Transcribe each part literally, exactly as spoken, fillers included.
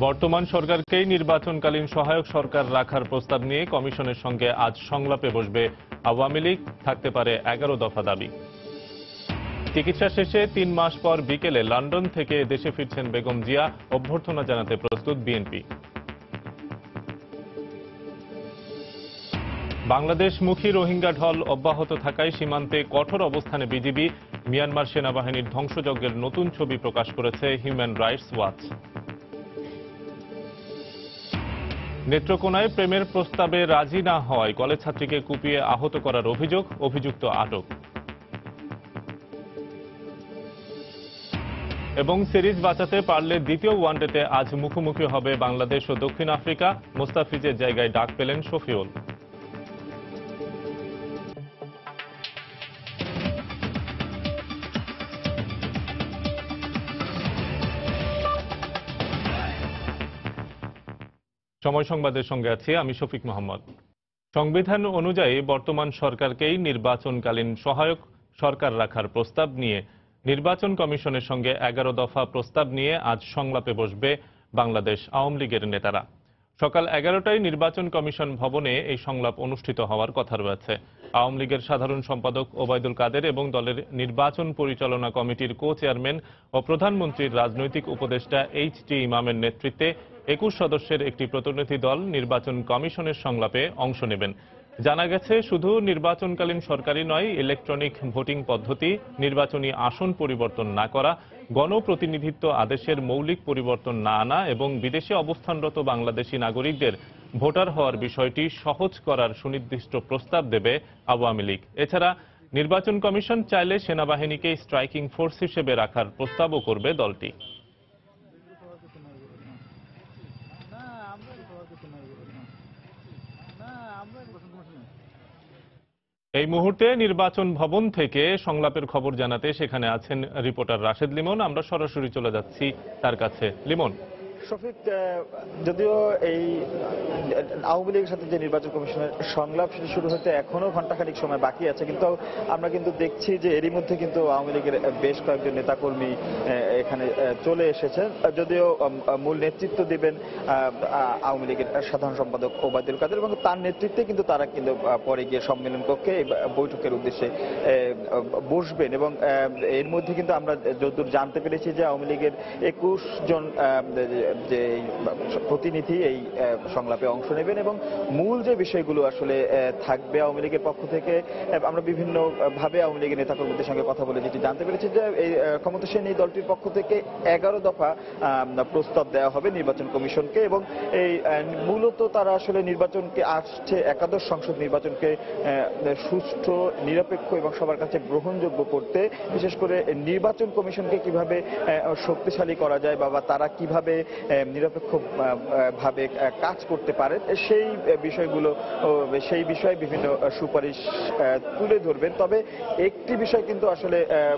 বর্তমান সরকারকেই নির্বাচনকালীন সহায়ক সরকার রাখার প্রস্তাব নিয়ে কমিশনের সঙ্গে আজ সংলাপে বসবে আওয়ামী লীগ। থাকতে পারে এগারো দফা দাবি। চিকিৎসা শেষে তিন মাস পর বিকেলে লন্ডন থেকে দেশে ফিরছেন বেগম জিয়া। অভ্যর্থনা জানাতে প্রস্তুত বিএনপি। বাংলাদেশমুখী রোহিঙ্গা ঢল অব্যাহত থাকায় সীমান্তে কঠোর অবস্থানে বিজিবি। মিয়ানমার সেনাবাহিনীর ধ্বংসযজ্ঞের নতুন ছবি প্রকাশ করেছে হিউম্যান রাইটস ওয়াচ। নেত্রকোনায় প্রেমের প্রস্তাবে রাজি না হওয়ায় কলেজ ছাত্রীকে কুপিয়ে আহত করার অভিযোগ, অভিযুক্ত আটক। এবং সিরিজ বাঁচাতে পারলে দ্বিতীয় ওয়ানডেতে আজ মুখোমুখি হবে বাংলাদেশ ও দক্ষিণ আফ্রিকা। মোস্তাফিজের জায়গায় ডাক পেলেন শফিউল। সময় সংবাদের সঙ্গে আছি আমি শফিক মোহাম্মদ। সংবিধান অনুযায়ী বর্তমান সরকারকেই নির্বাচনকালীন সহায়ক সরকার রাখার প্রস্তাব নিয়ে নির্বাচন কমিশনের সঙ্গে এগারো দফা প্রস্তাব নিয়ে আজ সংলাপে বসবে বাংলাদেশ আওয়ামী লীগের নেতারা। সকাল এগারোটায় নির্বাচন কমিশন ভবনে এই সংলাপ অনুষ্ঠিত হওয়ার কথা রয়েছে। আওয়ামী লীগের সাধারণ সম্পাদক ওবায়দুল কাদের এবং দলের নির্বাচন পরিচালনা কমিটির কো চেয়ারম্যান ও প্রধানমন্ত্রীর রাজনৈতিক উপদেষ্টা এইচ টি ইমামের নেতৃত্বে একুশ সদস্যের একটি প্রতিনিধি দল নির্বাচন কমিশনের সংলাপে অংশ নেবেন। জানা গেছে, শুধু নির্বাচনকালীন সরকারই নয়, ইলেকট্রনিক ভোটিং পদ্ধতি, নির্বাচনী আসন পরিবর্তন না করা, গণপ্রতিনিধিত্ব আদেশের মৌলিক পরিবর্তন না আনা এবং বিদেশে অবস্থানরত বাংলাদেশি নাগরিকদের ভোটার হওয়ার বিষয়টি সহজ করার সুনির্দিষ্ট প্রস্তাব দেবে আওয়ামী লীগ। এছাড়া নির্বাচন কমিশন চাইলে সেনাবাহিনীকে স্ট্রাইকিং ফোর্স হিসেবে রাখার প্রস্তাবও করবে দলটি। এই মুহূর্তে নির্বাচন ভবন থেকে সংলাপের খবর জানাতে সেখানে আছেন রিপোর্টার রাশেদ লিমন। আমরা সরাসরি চলে যাচ্ছি তার কাছে। লিমন, শফিক, যদিও এই আওয়ামী লীগের সাথে যে নির্বাচন কমিশনের সংলাপ সেটি শুরু হতে এখনো ঘন্টাখানিক সময় বাকি আছে, কিন্তু আমরা কিন্তু দেখছি যে এরই মধ্যে কিন্তু আওয়ামী লীগের বেশ কয়েকজন নেতাকর্মী এখানে চলে এসেছেন। যদিও মূল নেতৃত্ব দিবেন আওয়ামী লীগের সাধারণ সম্পাদক ওবায়দুল কাদের এবং তার নেতৃত্বে কিন্তু তারা কিন্তু পরে গিয়ে সম্মেলন কক্ষে বৈঠকের উদ্দেশ্যে বসবেন। এবং এর মধ্যে কিন্তু আমরা যতদূর জানতে পেরেছি যে আওয়ামী লীগের একুশ জন যে প্রতিনিধি এই সংলাপে অংশ নেবেন এবং মূল যে বিষয়গুলো আসলে থাকবে আওয়ামী লীগের পক্ষ থেকে, আমরা বিভিন্ন ভাবে আওয়ামী লীগের নেতাকর্মীদের সঙ্গে কথা বলে যেটি জানতে পেরেছি যে এই ক্ষমতাসীন এই দলটির পক্ষ থেকে এগারো দফা প্রস্তাব দেওয়া হবে নির্বাচন কমিশনকে এবং এই মূলত তারা আসলে নির্বাচনকে আসছে একাদশ সংসদ নির্বাচনকে সুষ্ঠু, নিরপেক্ষ এবং সবার কাছে গ্রহণযোগ্য করতে, বিশেষ করে নির্বাচন কমিশনকে কিভাবে শক্তিশালী করা যায় বা তারা কিভাবে নিরপেক্ষ ভাবে কাজ করতে পারে সেই বিষয়গুলো, সেই বিষয়ে বিভিন্ন সুপারিশ তুলে ধরবেন। তবে একটি বিষয় কিন্তু আসলে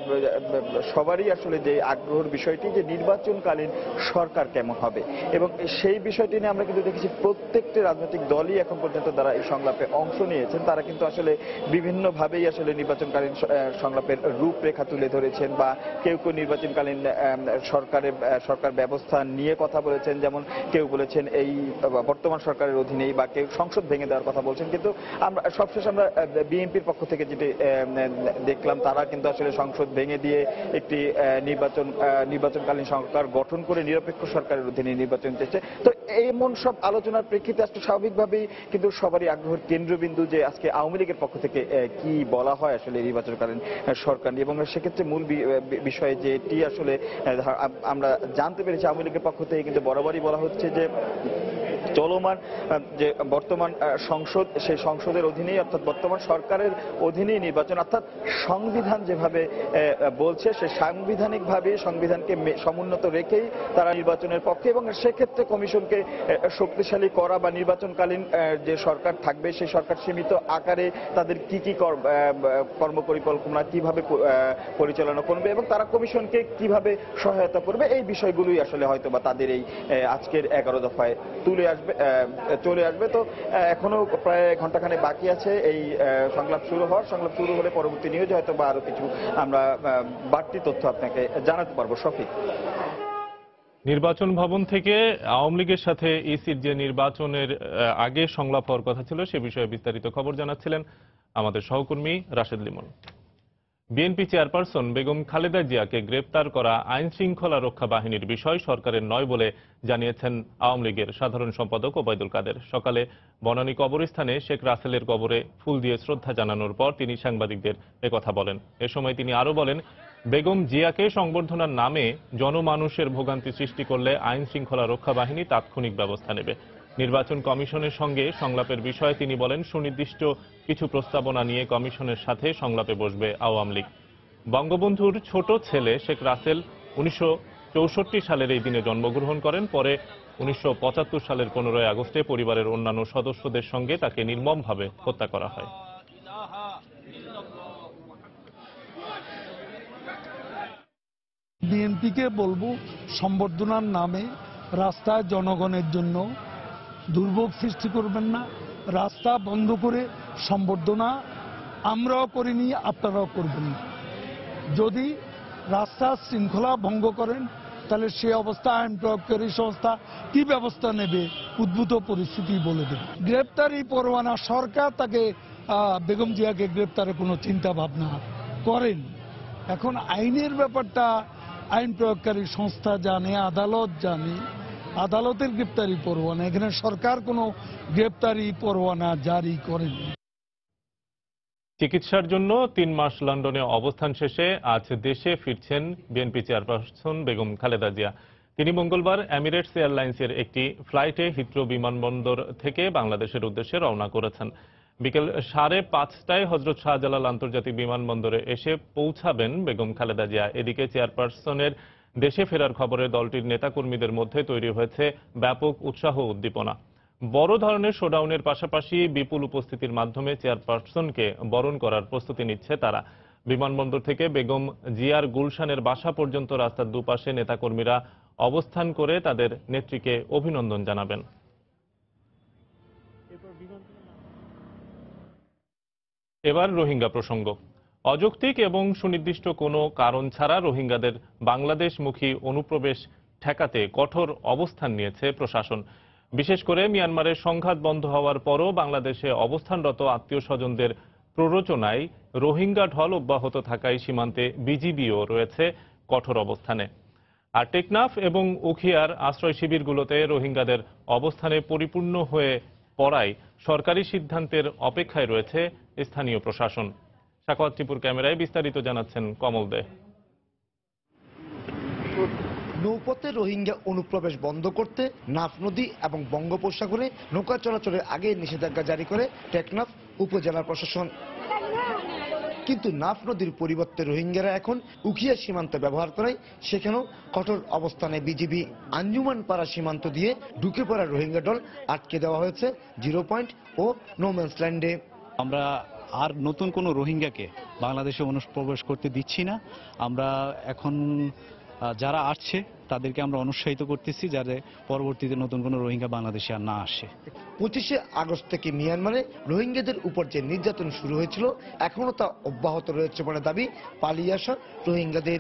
সবারই আসলে যে আগ্রহের বিষয়টি যে নির্বাচনকালীন সরকার কেমন হবে এবং সেই বিষয়টি নিয়ে আমরা কিন্তু দেখেছি প্রত্যেকটি রাজনৈতিক দলই এখন পর্যন্ত যারা এই সংলাপে অংশ নিয়েছেন তারা কিন্তু আসলে বিভিন্নভাবেই আসলে নির্বাচনকালীন সংলাপের রূপরেখা তুলে ধরেছেন বা কেউ কেউ নির্বাচনকালীন সরকারের সরকার ব্যবস্থা নিয়ে কথা বলেছেন, যেমন কেউ বলেছেন এই বর্তমান সরকারের অধীনেই বা কেউ সংসদ ভেঙে দেওয়ার কথা বলছেন। কিন্তু আমরা সবশেষ আমরা বিএনপির পক্ষ থেকে যেটি দেখলাম তারা কিন্তু আসলে সংসদ ভেঙে দিয়ে একটি নির্বাচন নির্বাচনকালীন সরকার গঠন করে নিরপেক্ষ সরকারের অধীনে নির্বাচন চেয়েছে। তো এমন সব আলোচনার প্রেক্ষিতে আজকে স্বাভাবিকভাবেই কিন্তু সবারই আগ্রহের কেন্দ্রবিন্দু যে আজকে আওয়ামী লীগের পক্ষ থেকে কি বলা হয় আসলে নির্বাচনকালীন সরকার নিয়ে এবং সেক্ষেত্রে মূল বিষয় যেটি আসলে আমরা জানতে পেরেছি আওয়ামী লীগের পক্ষ থেকে কিন্তু বরাবরই বলা হচ্ছে যে চলমান যে বর্তমান সংসদ সেই সংসদের অধীনেই অর্থাৎ বর্তমান সরকারের অধীনেই নির্বাচন, অর্থাৎ সংবিধান যেভাবে বলছে সে সাংবিধানিকভাবে সংবিধানকে সমুন্নত রেখেই তারা নির্বাচনের পক্ষে এবং সেক্ষেত্রে কমিশনকে শক্তিশালী করা বা নির্বাচনকালীন যে সরকার থাকবে সেই সরকার সীমিত আকারে তাদের কি কি কর্মপরিকল্পনা কিভাবে পরিচালনা করবে এবং তারা কমিশনকে কিভাবে সহায়তা করবে এই বিষয়গুলোই আসলে হয়তো বা তাদের এই আজকের এগারো দফায় তুলে আসবে চলে আসবে। তো এখনো প্রায় ঘন্টাখানেক বাকি আছে এই সংলাপ শুরু হওয়ার। সংলাপ শুরু হলে পরবর্তী নিউজে হয়তো বা আরো কিছু আমরা বাড়তি তথ্য আপনাকে জানাতে পারবো। শফিক। নির্বাচন ভবন থেকে আওয়ামী লীগের সাথে ইসির যে নির্বাচনের আগে সংলাপ হওয়ার কথা ছিল সে বিষয়ে বিস্তারিত খবর জানাচ্ছিলেন আমাদের সহকর্মী রাশেদ লিমন। বিএনপি চেয়ারপারসন বেগম খালেদা জিয়াকে গ্রেপ্তার করা আইন শৃঙ্খলা রক্ষা বাহিনীর বিষয় সরকারের নয় বলে জানিয়েছেন আওয়ামী লীগের সাধারণ সম্পাদক ওবায়দুল কাদের। সকালে বনানী কবরস্থানে শেখ রাসেলের কবরে ফুল দিয়ে শ্রদ্ধা জানানোর পর তিনি সাংবাদিকদের একথা বলেন। এ সময় তিনি আরো বলেন, বেগম জিয়াকে সংবর্ধনার নামে জনমানুষের ভোগান্তি সৃষ্টি করলে আইন শৃঙ্খলা রক্ষা বাহিনী তাৎক্ষণিক ব্যবস্থা নেবে। নির্বাচন কমিশনের সঙ্গে সংলাপের বিষয়ে তিনি বলেন, সুনির্দিষ্ট কিছু প্রস্তাবনা নিয়ে কমিশনের সাথে সংলাপে বসবে আওয়ামী লীগ। বঙ্গবন্ধুর ছোট ছেলে শেখ রাসেল উনিশশো চৌষট্টি সালের এই দিনে জন্মগ্রহণ করেন। পরে উনিশশো পঁচাত্তর সালের পনেরোই আগস্টে পরিবারের অন্যান্য সদস্যদের সঙ্গে তাকে নির্মমভাবে হত্যা করা হয়। বিএনপিকে বলবো, সম্বর্ধনার নামে রাস্তায় জনগণের জন্য দুর্ভোগ সৃষ্টি করবেন না। রাস্তা বন্ধ করে সম্বর্ধনা আমরাও করিনি, আপনারাও করবেন না। যদি রাস্তার শৃঙ্খলা ভঙ্গ করেন তাহলে সে অবস্থা আইন প্রয়োগকারী সংস্থা কি ব্যবস্থা নেবে উদ্ভূত পরিস্থিতি বলে দেবে। গ্রেপ্তারি পরোয়ানা সরকার তাকে বেগম জিয়াকে গ্রেপ্তারের কোনো চিন্তা ভাবনা করেন। এখন আইনের ব্যাপারটা আইন প্রয়োগকারী সংস্থা জানে, আদালত জানে, আদালতের গ্রেপ্তারি পরোয়ানা। এখানে সরকার কোনো গ্রেপ্তারি পরোয়ানা জারি করেনি। চিকিৎসার জন্য তিন মাস লন্ডনে অবস্থান শেষে আজ দেশে ফিরছেন বিএনপি চেয়ারপারসন বেগম খালেদা জিয়া। তিনি মঙ্গলবার এমিরেটস এয়ারলাইন্সের একটি ফ্লাইটে হিথ্রো বিমানবন্দর থেকে বাংলাদেশের উদ্দেশ্যে রওনা করেছেন। বিকেল সাড়ে পাঁচটায় হজরত শাহজালাল আন্তর্জাতিক বিমানবন্দরে এসে পৌঁছাবেন বেগম খালেদা জিয়া। এদিকে চেয়ারপারসনের দেশে ফেরার খবরে দলটির নেতাকর্মীদের মধ্যে তৈরি হয়েছে ব্যাপক উৎসাহ উদ্দীপনা। বড় ধরনের শোডাউনের পাশাপাশি বিপুল উপস্থিতির মাধ্যমে চেয়ারপারসনকে বরণ করার প্রস্তুতি নিচ্ছে তারা। বিমানবন্দর থেকে বেগম জিয়ার গুলশানের বাসা পর্যন্ত রাস্তার দুপাশে নেতাকর্মীরা অবস্থান করে তাদের নেত্রীকে অভিনন্দন জানাবেন। এবার রোহিঙ্গা প্রসঙ্গ। অযৌক্তিক এবং সুনির্দিষ্ট কোনো কারণ ছাড়া রোহিঙ্গাদের বাংলাদেশমুখী অনুপ্রবেশ ঠেকাতে কঠোর অবস্থান নিয়েছে প্রশাসন। বিশেষ করে মিয়ানমারের সংঘাত বন্ধ হওয়ার পরও বাংলাদেশে অবস্থানরত আত্মীয় স্বজনদের প্ররোচনায় রোহিঙ্গা ঢল অব্যাহত থাকায় সীমান্তে বিজিবিও রয়েছে কঠোর অবস্থানে। আর টেকনাফ এবং উখিয়ার আশ্রয় শিবিরগুলোতে রোহিঙ্গাদের অবস্থানে পরিপূর্ণ হয়ে পড়ায় সরকারি সিদ্ধান্তের অপেক্ষায় রয়েছে স্থানীয় প্রশাসন। সাখাওয়াত টিপুর ক্যামেরায় বিস্তারিত জানাচ্ছেন কমল দে। নৌপথে রোহিঙ্গা অনুপ্রবেশ বন্ধ করতে নাফ নদী এবং বঙ্গোপসাগরে নৌকা চলাচলের আগে নিষেধাজ্ঞা জারি করে টেকনাফ উপজেলা প্রশাসন। কিন্তু নাফ নদীর পরিবর্তে রোহিঙ্গারা এখন উখিয়া সীমান্ত ব্যবহার করায় সেখানেও কঠোর অবস্থানে বিজিবি। আঞ্জুমান পাড়া সীমান্ত দিয়ে ঢুকে পড়া রোহিঙ্গা দল আটকে দেওয়া হয়েছে জিরো পয়েন্ট ও নোম্যান্স ল্যান্ডে। আমরা আর নতুন কোনো রোহিঙ্গাকে বাংলাদেশে অনুপ্রবেশ করতে দিচ্ছি না। আমরা এখন যারা আসছে তাদেরকে আমরা অনুৎসাহিত করতেছি যাতে পরবর্তীতে নতুন কোনো রোহিঙ্গা বাংলাদেশে আর না আসে। পঁচিশে আগস্ট থেকে মিয়ানমারে রোহিঙ্গাদের উপর যে নির্যাতন শুরু হয়েছিল এখনো তা অব্যাহত রয়েছে বলে দাবি পালিয়ে আসা রোহিঙ্গাদের।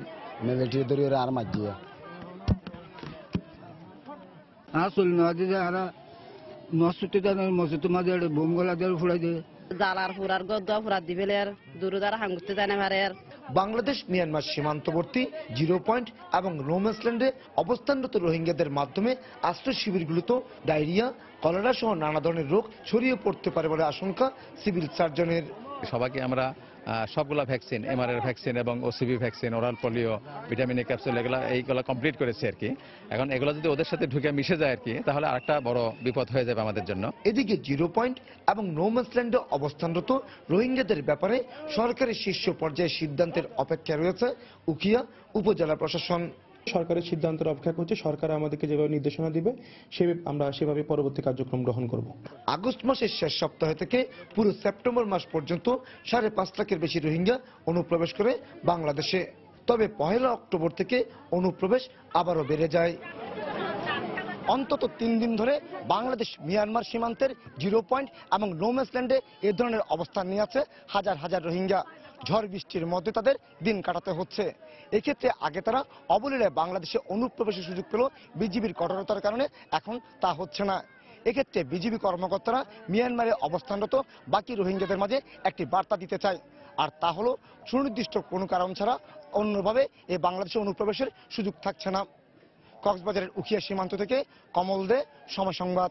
বাংলাদেশ মিয়ানমার সীমান্তবর্তী জিরো পয়েন্ট এবং নোম্যান্সল্যান্ডে অবস্থানরত রোহিঙ্গাদের মাধ্যমে আশ্রয় শিবিরগুলোতে ডায়রিয়া, কলেরা সহ নানা ধরনের রোগ ছড়িয়ে পড়তে পারে বলে আশঙ্কা সিভিল সার্জনের। সবাইকে আমরা সবগুলা ভ্যাকসিন, এমআরআর ভ্যাকসিন এবং OCB vaccine, oral polio, vitamin A capsule এগুলো এইগুলো কমপ্লিট করেছে আর কি। এখন এগুলো যদি ওদের সাথে ঢুকে মিশে যায় আর কি তাহলে আরেকটা বড় বিপদ হয়ে যাবে আমাদের জন্য। এদিকে জিরো পয়েন্ট এবং নোম্যান্সল্যান্ডে অবস্থানরত রোহিঙ্গাদের ব্যাপারে সরকারের শীর্ষ পর্যায়ে সিদ্ধান্তের অপেক্ষায় রয়েছে উখিয়া উপজেলা প্রশাসন। সরকারের সিদ্ধান্তের অপেক্ষা করছে। সরকার আমাদেরকে যেভাবে নির্দেশনা দিবে সে আমরা সেভাবে পরবর্তী কার্যক্রম গ্রহণ করব। আগস্ট মাসের শেষ সপ্তাহ থেকে পুরো সেপ্টেম্বর মাস পর্যন্ত সাড়ে পাঁচ লাখের বেশি রোহিঙ্গা অনুপ্রবেশ করে বাংলাদেশে। তবে পহেলা অক্টোবর থেকে অনুপ্রবেশ আবারও বেড়ে যায়। অন্তত তিন দিন ধরে বাংলাদেশ মিয়ানমার সীমান্তের জিরো পয়েন্ট এবং নোম্যান্সল্যান্ডে এ ধরনের অবস্থান নিয়ে আছে হাজার হাজার রোহিঙ্গা। ঝড় বৃষ্টির মধ্যে তাদের দিন কাটাতে হচ্ছে। এক্ষেত্রে আগে তারা অবলীলায় বাংলাদেশে অনুপ্রবেশের সুযোগ পেল বিজিবির কঠোরতার কারণে, এখন তা হচ্ছে না। এক্ষেত্রে বিজিবি কর্মকর্তারা মিয়ানমারে অবস্থানরত বাকি রোহিঙ্গাদের মাঝে একটি বার্তা দিতে চায়, আর তা হলো সুনির্দিষ্ট কোনো কারণ ছাড়া অন্যভাবে এই বাংলাদেশে অনুপ্রবেশের সুযোগ থাকছে না। কক্সবাজারের উখিয়া সীমান্ত থেকে কমল দে, সময় সংবাদ।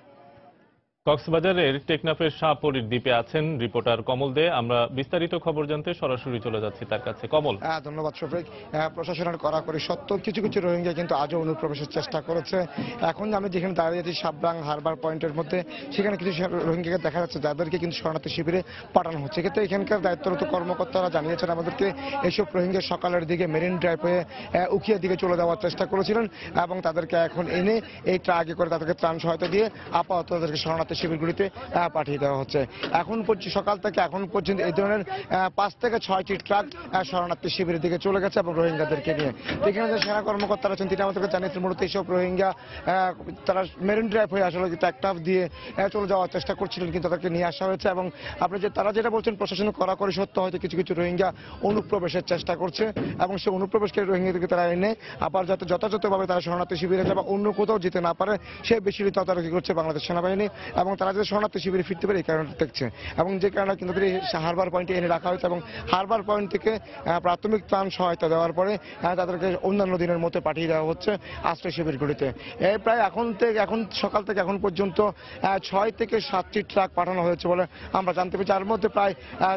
কক্সবাজারের টেকনাফের শাহপরীর দ্বীপে আছেন রিপোর্টার কমল দে। আমরা বিস্তারিত খবর জানতে সরাসরি চলে যাচ্ছি তার কাছে। কমল। হ্যাঁ, ধন্যবাদ শফিক। প্রশাসনের কড়াকড়ি সত্ত্বেও কিছু কিছু রোহিঙ্গা কিন্তু আজও অনুপ্রবেশের চেষ্টা করেছে। এখন আমি যেখানে দাঁড়িয়ে আছি সাবরাং হারবার পয়েন্টের মধ্যে, সেখানে কিছু রোহিঙ্গাকে দেখা যাচ্ছে যাদেরকে কিন্তু শরণার্থী শিবিরে পাঠানো হচ্ছে। কিন্তু এখানকার দায়িত্বরত কর্মকর্তারা জানিয়েছেন আমাদেরকে এসব রোহিঙ্গা সকালের দিকে মেরিন ড্রাইভ হয়ে উখিয়ার দিকে চলে যাওয়ার চেষ্টা করেছিলেন এবং তাদেরকে এখন এনে এই ট্রাকে করে তাদেরকে ত্রাণ সহায়তা দিয়ে আপাতত তাদেরকে শরণার্থী শিবিরগুলিতে পাঠিয়ে দেওয়া হচ্ছে। এখন পর্যন্ত সকাল থেকে এখন পর্যন্ত এই ধরনের পাঁচ থেকে ছয়টি ট্রাক শরণার্থী শিবিরের দিকে চলে গেছে এবং রোহিঙ্গাদেরকে নিয়ে। এখানে যে সেনা কর্মকর্তারা আছেন তিনি আমাদেরকে জানিয়েছেন মূলত এইসব রোহিঙ্গা তারা মেরিন ড্রাইভ হয়ে আসলে ট্যাকটাফ দিয়ে চলে যাওয়ার চেষ্টা করছিলেন, কিন্তু তাদেরকে নিয়ে আসা হয়েছে। এবং আপনি যে তারা যেটা বলছেন প্রশাসন কড়াকড়ি সত্য, হয়তো কিছু কিছু রোহিঙ্গা অনুপ্রবেশের চেষ্টা করছে এবং সেই অনুপ্রবেশকারী রোহিঙ্গাদেরকে তারা এনে আবার যাতে যথাযথভাবে তারা শরণার্থী শিবিরে যায় বা অন্য কোথাও যেতে না পারে সেই বিষয়টি তদারকি করছে বাংলাদেশ সেনাবাহিনী এবং তারা যে শরণার্থী শিবিরে ফিরতে পারে এই কারণে দেখছে এবং যে কারণে কিন্তু হারবার পয়েন্টে এনে রাখা হয়েছে এবং হারবার পয়েন্ট থেকে প্রাথমিক ত্রাণ সহায়তা দেওয়ার পরে তাদেরকে অন্যান্য দিনের মধ্যে পাঠিয়ে দেওয়া হচ্ছে আশ্রয় শিবিরগুলিতে। এই প্রায় এখন থেকে এখন সকাল থেকে এখন পর্যন্ত ছয় থেকে সাতটি ট্রাক পাঠানো হয়েছে বলে আমরা জানতে পেরেছি। যার মধ্যে প্রায়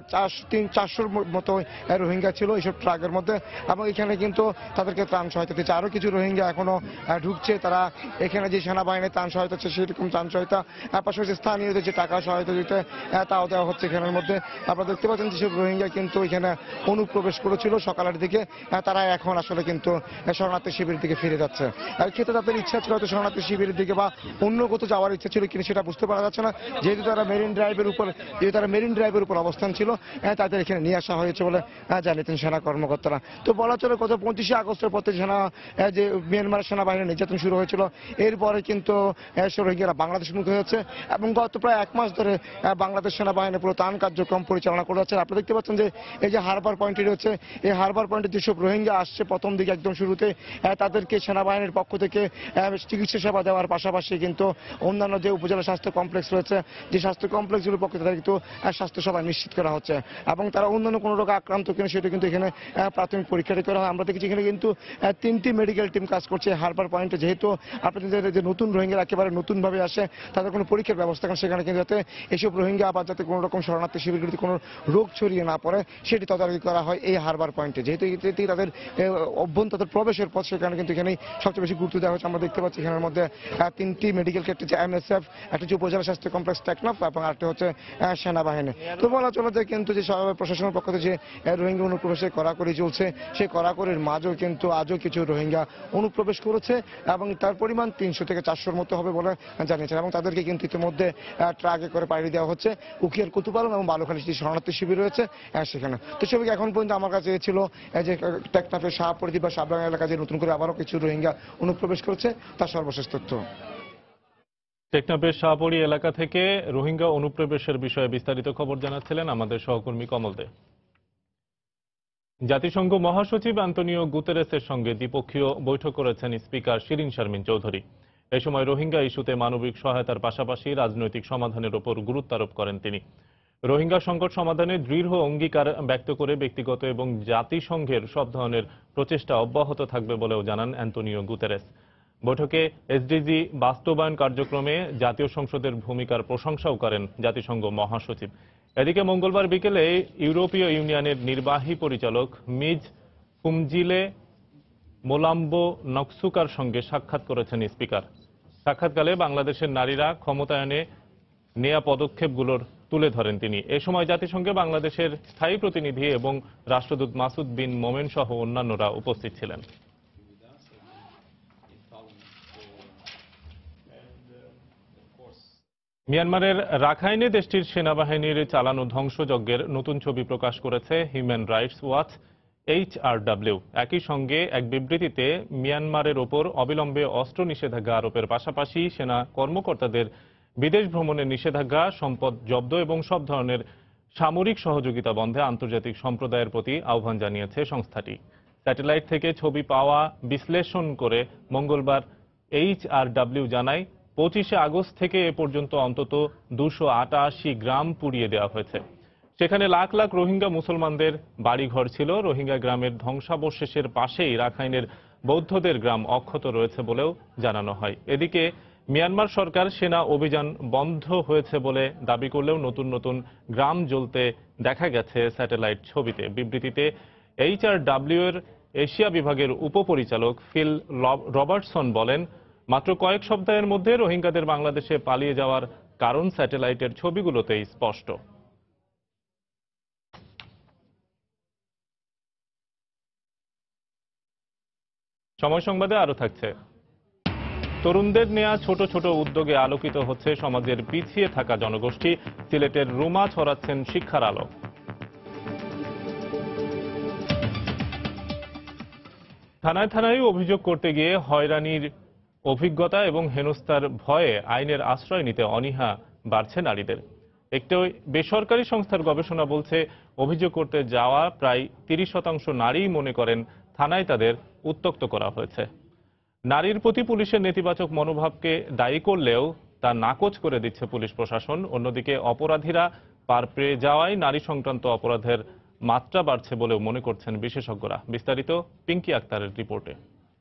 তিন চারশোর মতো রোহিঙ্গা ছিল এইসব ট্রাকের মধ্যে এবং এখানে কিন্তু তাদেরকে ত্রাণ সহায়তা দিচ্ছে। আরও কিছু রোহিঙ্গা এখনো ঢুকছে, তারা এখানে যে সেনাবাহিনীর ত্রাণ সহায়তা আছে সেরকম ত্রাণ সহায়তা, পাশাপাশি স্থানীয়দের যে টাকা সহায়তা দিতে তাও দেওয়া হচ্ছে এখানের মধ্যে। আপনারা দেখতে পাচ্ছেন যেসব রোহিঙ্গা কিন্তু এখানে অনুপ্রবেশ করেছিল সকালের দিকে, তারা এখন আসলে কিন্তু শরণার্থী শিবিরের দিকে ফিরে যাচ্ছে। এর ক্ষেত্রে তাদের ইচ্ছা ছিল হয়তো শরণার্থী শিবিরের দিকে বা অন্য কোথাও যাওয়ার ইচ্ছা ছিল কিনা সেটা বুঝতে পারা যাচ্ছে না, যেহেতু তারা মেরিন ড্রাইভের উপর যেহেতু তারা মেরিন ড্রাইভের উপর অবস্থান ছিল তাদের এখানে নিয়ে আসা হয়েছে বলে জানিয়েছেন সেনা কর্মকর্তারা। তো বলা চলে গত পঁচিশে আগস্টের পর থেকে সেনা যে মিয়ানমার সেনাবাহিনীর নির্যাতন শুরু হয়েছিল এরপরে কিন্তু রোহিঙ্গারা বাংলাদেশ মুখী হয়েছে এবং গত প্রায় এক মাস ধরে বাংলাদেশ সেনাবাহিনী পুরো ত্রাণ কার্যক্রম পরিচালনা করে যাচ্ছে। আপনারা দেখতে পাচ্ছেন যে এই যে হারবার পয়েন্টটি রয়েছে, এই হারবার পয়েন্টে যেসব রোহিঙ্গা আসছে প্রথম দিকে একদম শুরুতে তাদেরকে সেনাবাহিনীর পক্ষ থেকে চিকিৎসা সেবা দেওয়ার পাশাপাশি কিন্তু অন্যান্য যে উপজেলা স্বাস্থ্য কমপ্লেক্স রয়েছে যে স্বাস্থ্য কমপ্লেক্সগুলোর পক্ষে তাদের কিন্তু স্বাস্থ্য সেবা নিশ্চিত করা হচ্ছে এবং তারা অন্যান্য কোনো রোগে আক্রান্ত কিনা সেটা কিন্তু এখানে প্রাথমিক পরীক্ষাটি করা হয়। আমরা দেখেছি এখানে কিন্তু তিনটি মেডিকেল টিম কাজ করছে হারবার পয়েন্টে, যেহেতু আপনাদের যে নতুন রোহিঙ্গা একেবারে নতুনভাবে আসে তাদের কোনো পরীক্ষার ব্যবস্থা করেন সেখানে কিন্তু যাতে এসব রোহিঙ্গা আবার যাতে কোনো রকম শরণার্থী শিবিরগুলিতে কোনো রোগ ছড়িয়ে না পড়ে সেটি তদারকি করা হয় এই হারবার পয়েন্টে। যেহেতু এটি তাদের অভ্যন্তর প্রবেশের পথ সেখানে কিন্তু এখানেই সবচেয়ে বেশি গুরুত্ব দেওয়া হচ্ছে। আমরা দেখতে পাচ্ছি এখানের মধ্যে তিনটি মেডিকেল ক্ষেত্রে যে এমএসএফ, একটা হচ্ছে উপজেলা স্বাস্থ্য কমপ্লেক্স টেকনাফ এবং আরেকটি হচ্ছে সেনাবাহিনী। তো বলা চলে যে কিন্তু যে প্রশাসনের পক্ষ থেকে যে রোহিঙ্গা অনুপ্রবেশে কড়াকড়ি চলছে সেই কড়াকড়ির মাঝেও কিন্তু আজও কিছু রোহিঙ্গা অনুপ্রবেশ করেছে এবং তার পরিমাণ তিনশো থেকে চারশোর মতো হবে বলে জানিয়েছেন এবং তাদেরকে কিন্তু ইতিমধ্যে ট্রাকে করে পাঠিয়ে দেওয়া হচ্ছে উখিয়ার কুতুপালং এবং বালুখালী যে শরণার্থী শিবির রয়েছে সেখানে। তো সবই এখন পর্যন্ত আমার কাছে ছিল যে টেকনাফের শাহপরী বা সাবরাং এলাকা যে নতুন করে আবারও কিছু রোহিঙ্গা অনুপ্রবেশ করছে তার সর্বশেষ তথ্য। টেকনাফের শাহপরী এলাকা থেকে রোহিঙ্গা অনুপ্রবেশের বিষয়ে বিস্তারিত খবর জানাচ্ছিলেন আমাদের সহকর্মী কমল দে। জাতিসংঘ মহাসচিব আন্তোনিও গুতেরেসের সঙ্গে দ্বিপক্ষীয় বৈঠক করেছেন স্পিকার শিরিন শারমিন চৌধুরী। এই সময় রোহিঙ্গা ইস্যুতে মানবিক সহায়তার পাশাপাশি রাজনৈতিক সমাধানের ওপর গুরুত্ব আরোপ করেন তিনি। রোহিঙ্গা সংকট সমাধানে দৃঢ় অঙ্গীকার ব্যক্ত করে ব্যক্তিগত এবং জাতিসংঘের সব ধরনের প্রচেষ্টা অব্যাহত থাকবে বলেও জানান অ্যান্তোনিও গুতেরেস। বৈঠকে এসডিজি বাস্তবায়ন কার্যক্রমে জাতীয় সংসদের ভূমিকার প্রশংসাও করেন জাতিসংঘ মহাসচিব। এদিকে মঙ্গলবার বিকেলে ইউরোপীয় ইউনিয়নের নির্বাহী পরিচালক মিজ ফুমজিলে মোলাম্বো নকসুকার সঙ্গে সাক্ষাৎ করেছেন স্পিকার। সাক্ষাৎকালে বাংলাদেশের নারীরা ক্ষমতায়নে নেয়া পদক্ষেপগুলোর তুলে ধরেন তিনি। এ সময় জাতিসংঘে বাংলাদেশের স্থায়ী প্রতিনিধি এবং রাষ্ট্রদূত মাসুদ বিন মোমেন সহ অন্যান্যরা উপস্থিত ছিলেন। মিয়ানমারের রাখাইনে দেশটির সেনাবাহিনীর চালানো ধ্বংসযজ্ঞের নতুন ছবি প্রকাশ করেছে হিউম্যান রাইটস ওয়াচ এইচআরডব্লিউ। একই সঙ্গে এক বিবৃতিতে মিয়ানমারের ওপর অবিলম্বে অস্ত্র নিষেধাজ্ঞা আরোপের পাশাপাশি সেনা কর্মকর্তাদের বিদেশ ভ্রমণের নিষেধাজ্ঞা, সম্পদ জব্দ এবং সব ধরনের সামরিক সহযোগিতা বন্ধে আন্তর্জাতিক সম্প্রদায়ের প্রতি আহ্বান জানিয়েছে সংস্থাটি। স্যাটেলাইট থেকে ছবি পাওয়া বিশ্লেষণ করে মঙ্গলবার এইচআরডব্লিউ জানায়, পঁচিশে আগস্ট থেকে এ পর্যন্ত অন্তত দুশো আটাশি গ্রাম পুড়িয়ে দেওয়া হয়েছে। সেখানে লাখ লাখ রোহিঙ্গা মুসলমানদের বাড়িঘর ছিল। রোহিঙ্গা গ্রামের ধ্বংসাবশেষের পাশেই রাখাইনের বৌদ্ধদের গ্রাম অক্ষত রয়েছে বলেও জানানো হয়। এদিকে মিয়ানমার সরকার সেনা অভিযান বন্ধ হয়েছে বলে দাবি করলেও নতুন নতুন গ্রাম জ্বলতে দেখা গেছে স্যাটেলাইট ছবিতে। বিবৃতিতে এইচআরডব্লিউ এর এশিয়া বিভাগের উপপরিচালক ফিল রবার্টসন বলেন, মাত্র কয়েক সপ্তাহের মধ্যে রোহিঙ্গাদের বাংলাদেশে পালিয়ে যাওয়ার কারণ স্যাটেলাইটের ছবিগুলোতেই স্পষ্ট। সময় সংবাদে আরো থাকছে, তরুণদের নেয়া ছোট ছোট উদ্যোগে আলোকিত হচ্ছে সমাজের পিছিয়ে থাকা জনগোষ্ঠী। সিলেটের রুমা ছড়াচ্ছেন শিক্ষার আলো। থানায় থানায় অভিযোগ করতে গিয়ে হয়রানির অভিজ্ঞতা এবং হেনস্থার ভয়ে আইনের আশ্রয় নিতে অনীহা বাড়ছে নারীদের। একটি বেসরকারি সংস্থার গবেষণা বলছে, অভিযোগ করতে যাওয়া প্রায় তিরিশ শতাংশ নারী মনে করেন থানায় তাদের উত্ত্যক্ত করা হয়েছে। নারীর প্রতি পুলিশের নেতিবাচক মনোভাবকে দায়ী করলেও তা নাকচ করে দিচ্ছে পুলিশ প্রশাসন। অন্যদিকে অপরাধীরা পার পেয়ে যাওয়ায় নারী সংক্রান্ত অপরাধের মাত্রা বাড়ছে বলেও মনে করছেন বিশেষজ্ঞরা। বিস্তারিত পিঙ্কি আক্তারের রিপোর্টে।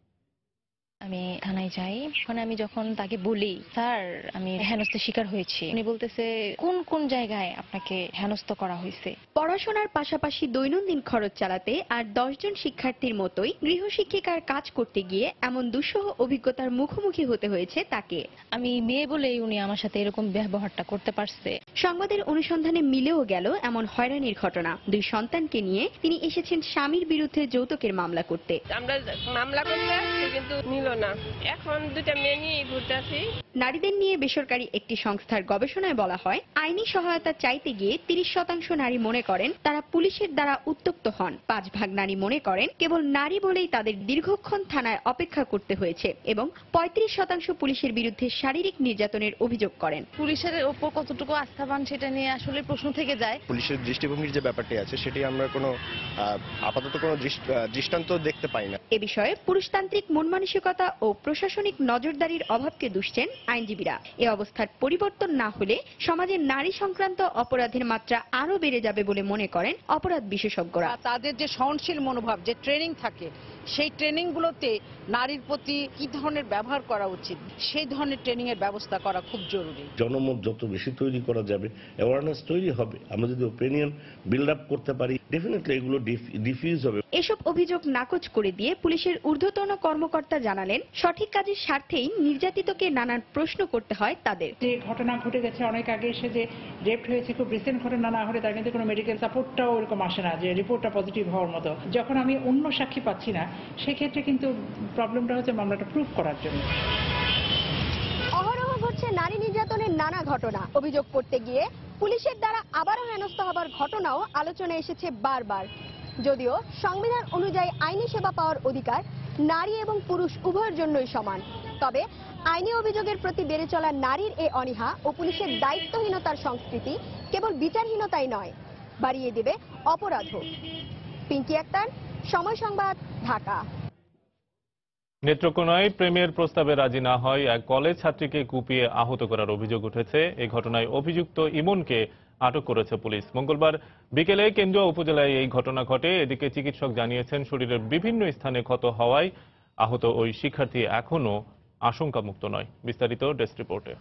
আমি থানায় যাই, ওখানে আমি যখন তাকে বলি, স্যার আমি হেনস্থার শিকার হয়েছি, উনি বলতেছে কোন কোন জায়গায় আপনাকে হেনস্থ করা হয়েছে। পড়াশোনার পাশাপাশি দৈনন্দিন খরচ চালাতে আর দশজন শিক্ষার্থীর মতোই গৃহশিক্ষিকার কাজ করতে গিয়ে এমন দুঃসহ অভিজ্ঞতার মুখোমুখি হতে হয়েছে তাকে। আমি মেয়ে বলেই উনি আমার সাথে এরকম ব্যবহারটা করতে পারছে। সংবাদের অনুসন্ধানে মিলেও গেল এমন হয়রানির ঘটনা। দুই সন্তানকে নিয়ে তিনি এসেছেন স্বামীর বিরুদ্ধে যৌতুকের মামলা করতে। আমরা মামলা করতে আসছি কিন্তু নিল না, এখন দুটা মেয়ে নিয়ে ঘুরতেছি। নারীদের নিয়ে বেসরকারি একটি সংস্থার গবেষণায় বলা হয়, আইনি সহায়তা চাইতে গিয়ে তিরিশ শতাংশ নারী মনে করেন তারা পুলিশের দ্বারা উত্ত্যক্ত হন। পাঁচ ভাগ নারী মনে করেন কেবল নারী বলেই তাদের দীর্ঘক্ষণ থানায় অপেক্ষা করতে হয়েছে এবং পঁয়ত্রিশ শতাংশ পুলিশের বিরুদ্ধে শারীরিক নির্যাতনের অভিযোগ করেন। পুলিশের ওপর কতটুকু আস্থা পান সেটা নিয়ে আসলে প্রশ্ন থেকে যায়। পুলিশের দৃষ্টিভঙ্গির যে ব্যাপারটি আছে সেটি আমরা কোনো আপাতত কোনো দৃষ্টান্ত দেখতে পাই না। এ বিষয়ে পুরুষতান্ত্রিক মন মানসিকতা ও প্রশাসনিক নজরদারির অভাবকে দুষছেন আইনজীবীরা। এ অবস্থার পরিবর্তন না হলে সমাজে নারী সংক্রান্ত অপরাধের মাত্রা আরো বেড়ে যাবে বলে মনে করেন অপরাধ বিশেষজ্ঞরা। তাদের যে সহনশীল মনোভাব, যে ট্রেনিং থাকে, সেই ট্রেনিং গুলোতে নারীর প্রতি কি ধরনের ব্যবহার করা উচিত সেই ধরনের ট্রেনিং এর ব্যবস্থা করা খুব জরুরি। জনমত যত বেশি তৈরি করা যাবে, অ্যাওয়ারনেস তৈরি হবে, আমরা যদি ওপিনিয়ন বিল্ড আপ করতে পারি, ডেফিনেটলি এগুলো ডিফিউজ হবে। এসব অভিযোগ নাকচ করে দিয়ে পুলিশের ঊর্ধ্বতন কর্মকর্তা জানালেন, সঠিক কাজের স্বার্থেই নির্যাতিতকে নানান প্রশ্ন করতে হয় তাদের। যে ঘটনা ঘটে গেছে অনেক আগে, সে যে রেপ হয়েছে খুব রিসেন্ট ঘটনা না হলে তার কিন্তু কোনো মেডিকেল সাপোর্টটাও এরকম আসে না যে রিপোর্টটা পজিটিভ হওয়ার মতো। যখন আমি অন্য সাক্ষী পাচ্ছি না, সেক্ষেত্রে কিন্তু প্রবলেমটা হচ্ছে মামলাটা প্রুফ করার জন্য। অহরহ ঘটছে নারী নির্যাতনের নানা ঘটনা। অভিযোগ করতে গিয়ে পুলিশের দ্বারা আবারও হেনস্থা হবার ঘটনাও আলোচনায় এসেছে বারবার। যদিও সংবিধান অনুযায়ী আইনি সেবা পাওয়ার অধিকার নারী এবং পুরুষ উভয়ের জন্যই সমান, তবে আইনি অভিযোগের প্রতি বেড়ে চলা নারীর এই অনীহা ও পুলিশের দায়িত্বহীনতার সংস্কৃতি কেবল বিচারহীনতাই নয়, বাড়িয়ে দেবে অপরাধও। পিঙ্কি আক্তার, সময় সংবাদ, ঢাকা। নেত্রকোনায় প্রেমের প্রস্তাবে রাজি না হয় এক কলেজ ছাত্রীকে কুপিয়ে আহত করার অভিযোগ উঠেছে। এই ঘটনায় অভিযুক্ত ইমনকে আটক করেছে পুলিশ। মঙ্গলবার বিকেলে কেন্দুয়া উপজেলায় এই ঘটনা ঘটে। এদিকে চিকিৎসক জানিয়েছেন, শরীরের বিভিন্ন স্থানে ক্ষত হওয়ায় আহত ওই শিক্ষার্থী এখনও আশঙ্কামুক্ত নয়। বিস্তারিত ডেস্ক রিপোর্টে।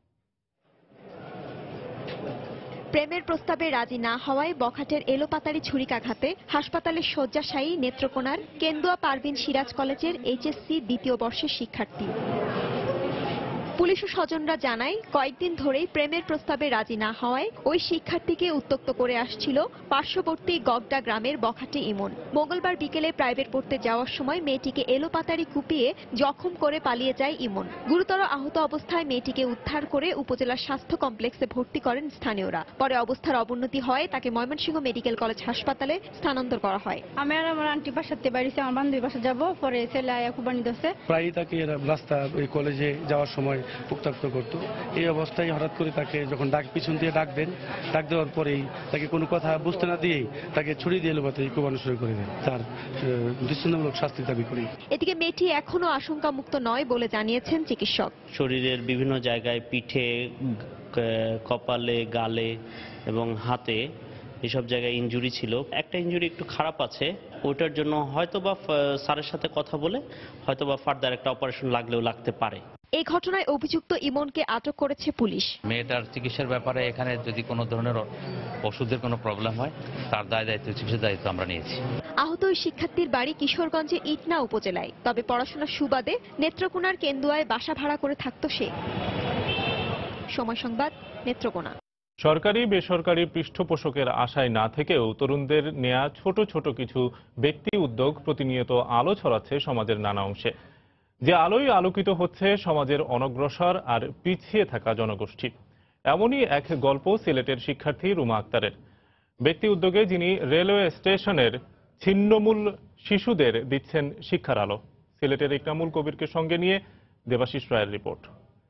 প্রেমের প্রস্তাবে রাজি না হওয়ায় বখাটের এলোপাতাড়ি ছুরিকাঘাতে হাসপাতালে শয্যাশায়ী নেত্রকোনার কেন্দুয়া পারভিন সিরাজ কলেজের এইচএসসি দ্বিতীয় বর্ষের শিক্ষার্থী। পুলিশ ও স্বজনরা জানায়, কয়েকদিন ধরেই প্রেমের প্রস্তাবে রাজি না হওয়ায় ওই শিক্ষার্থীকে উত্ত্যক্ত করে আসছিল পার্শ্ববর্তী গগডা গ্রামের বখাটে ইমন। মঙ্গলবার বিকেলে প্রাইভেট পড়তে যাওয়ার সময় মেয়েটিকে এলোপাতাড়ি কুপিয়ে জখম করে পালিয়ে যায় ইমন। গুরুতর আহত অবস্থায় মেয়েটিকে উদ্ধার করে উপজেলা স্বাস্থ্য কমপ্লেক্সে ভর্তি করেন স্থানীয়রা। পরে অবস্থার অবনতি হয় তাকে ময়মনসিংহ মেডিকেল কলেজ হাসপাতালে স্থানান্তর করা হয়। আমি আর আমার আন্টি বাসাতে বাড়িতে আমার বান্ধবী বাসা যাবো, পরে ছেলে আয়া কুবানি দোষে প্রায় তাকে রাস্তা ওই কলেজে যাওয়ার সময় উত্ত্যক্ত করত। এই অবস্থায় হঠাৎ করে তাকে যখন ডাক পিছন দিয়ে ডাক দেন, ডাক দেওয়ার পরেই তাকে কোনো কথা বুঝতে না দিয়েই তাকে ছুরি দিয়ে এলোপাতে কোপানো শুরু করে দেন। তার দৃষ্টান্তমূলক শাস্তি দাবি করি। এদিকে মেয়েটি এখনো আশঙ্কা মুক্ত নয় বলে জানিয়েছেন চিকিৎসক। শরীরের বিভিন্ন জায়গায় পিঠে, কপালে, গালে এবং হাতে এসব জায়গায় ইনজুরি ছিল। একটা ইনজুরি একটু খারাপ আছে, ওটার জন্য হয়তোবা স্যারের সাথে কথা বলে হয়তোবা ফার্দার একটা অপারেশন লাগলেও লাগতে পারে। এই ঘটনায় অভিযুক্ত ইমনকে আটক করেছে পুলিশ। মেয়েটার চিকিৎসার ব্যাপারে এখানে যদি কোনো ধরনের ওষুধের কোনো প্রবলেম হয় তার দায় দায়িত্ব, চিকিৎসার দায়িত্ব আমরা নিয়েছি। আহত ওই শিক্ষার্থীর বাড়ি কিশোরগঞ্জের ইটনা উপজেলায়, তবে পড়াশোনার সুবাদে নেত্রকোনার কেন্দুয়ায় বাসা ভাড়া করে থাকত সে। সময় সংবাদ, নেত্রকোনা। সরকারি বেসরকারি পৃষ্ঠপোষকের আশায় না থেকেও তরুণদের নেয়া ছোট ছোট কিছু ব্যক্তি উদ্যোগ প্রতিনিয়ত আলো ছড়াচ্ছে সমাজের নানা অংশে। যে আলোয় আলোকিত হচ্ছে সমাজের অনগ্রসর আর পিছিয়ে থাকা জনগোষ্ঠী। এমনই এক গল্প সিলেটের শিক্ষার্থী রুমা আক্তারের। ব্যক্তি উদ্যোগে যিনি রেলওয়ে স্টেশনের ছিন্নমূল শিশুদের দিচ্ছেন শিক্ষার আলো। সিলেটের ইকরামুল কবিরকে সঙ্গে নিয়ে দেবাশিস রায়ের রিপোর্ট।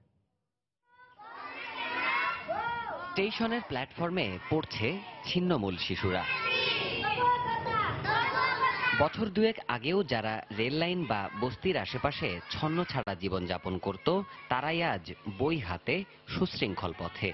স্টেশনের প্ল্যাটফর্মে পড়ছে ছিন্নমূল শিশুরা। বছর দুয়েক আগেও যারা রেল লাইন বা বস্তির আশেপাশে ছন্ন ছাড়া জীবনযাপন করত, তারাই আজ বই হাতে সুশৃঙ্খল পথে।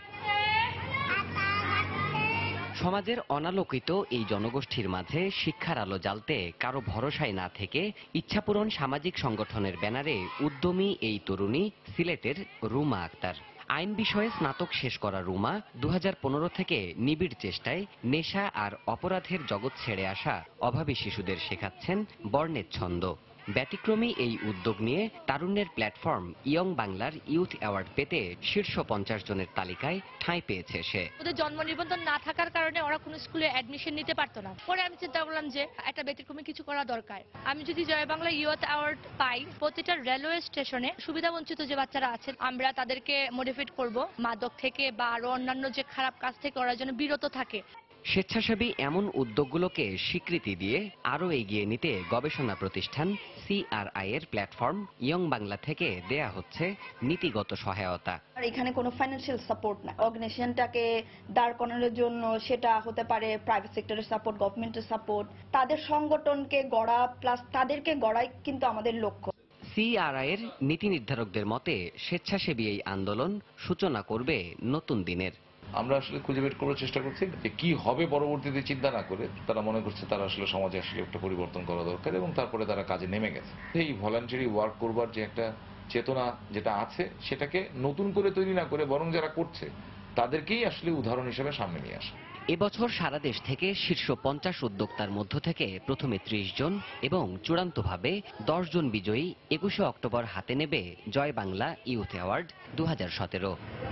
সমাজের অনালোকিত এই জনগোষ্ঠীর মাঝে শিক্ষার আলো জ্বালতে কারো ভরসায় না থেকে ইচ্ছাপূরণ সামাজিক সংগঠনের ব্যানারে উদ্যমী এই তরুণী সিলেটের রুমা আক্তার। আইন বিষয়ে স্নাতক শেষ করা রুমা দু হাজার পনেরো থেকে নিবিড় চেষ্টায় নেশা আর অপরাধের জগৎ ছেড়ে আসা অভাবী শিশুদের শেখাচ্ছেন বর্ণের ছন্দ। ব্যতিক্রমী এই উদ্যোগ নিয়ে তারুণ্যের প্ল্যাটফর্ম ইয়ং বাংলার ইউথ অ্যাওয়ার্ড পেতে শীর্ষ পঞ্চাশ জনের তালিকায় ঠাঁই পেয়েছে সে। ওদের জন্ম নিবন্ধন না থাকার কারণে ওরা কোনো স্কুলে অ্যাডমিশন নিতে পারতো না। পরে আমি চিন্তা করলাম যে একটা ব্যতিক্রমী কিছু করা দরকার। আমি যদি জয় বাংলা ইউথ অ্যাওয়ার্ড পাই, প্রতিটা রেলওয়ে স্টেশনে সুবিধা বঞ্চিত যে বাচ্চারা আছেন আমরা তাদেরকে মোটিভেট করব মাদক থেকে বা আরো অন্যান্য যে খারাপ কাজ থেকে ওরা যেন বিরত থাকে। স্বেচ্ছাসেবী এমন উদ্যোগগুলোকে স্বীকৃতি দিয়ে আরো এগিয়ে নিতে গবেষণা প্রতিষ্ঠান সিআরআই এর প্ল্যাটফর্ম ইয়ং বাংলা থেকে দেয়া হচ্ছে নীতিগত সহায়তা। এখানে কোনো ফাইন্যান্সিয়াল সাপোর্ট না। অর্গানাইজেশনটাকে দাঁড় করানোর জন্য সেটা হতে পারে প্রাইভেট সেক্টরের সাপোর্ট, গভর্নমেন্টের সাপোর্ট, তাদের সংগঠনকে গড়া প্লাস তাদেরকে গড়াই কিন্তু আমাদের লক্ষ্য। সিআরআই এর নীতি নির্ধারকদের মতে স্বেচ্ছাসেবী এই আন্দোলন সূচনা করবে নতুন দিনের। আমরা আসলে খুঁজে বের করার চেষ্টা করছি যে কি হবে পরবর্তীতে চিন্তা না করে তারা মনে করছে তারা আসলে সমাজে আসলে একটা পরিবর্তন করা দরকার এবং তারপরে তারা কাজে নেমে গেছে। এই ভলান্টারি ওয়ার্ক করবার যে একটা চেতনা যেটা আছে সেটাকে নতুন করে তৈরি না করে বরং যারা করছে তাদেরকেই আসলে উদাহরণ হিসেবে সামনে নিয়ে আসে। এবছর সারা দেশ থেকে শীর্ষ পঞ্চাশ উদ্যোক্তার মধ্য থেকে প্রথমে ত্রিশ জন এবং চূড়ান্তভাবে দশ জন বিজয়ী একুশে অক্টোবর হাতে নেবে জয় বাংলা ইউথ অ্যাওয়ার্ড দু হাজার সতেরো।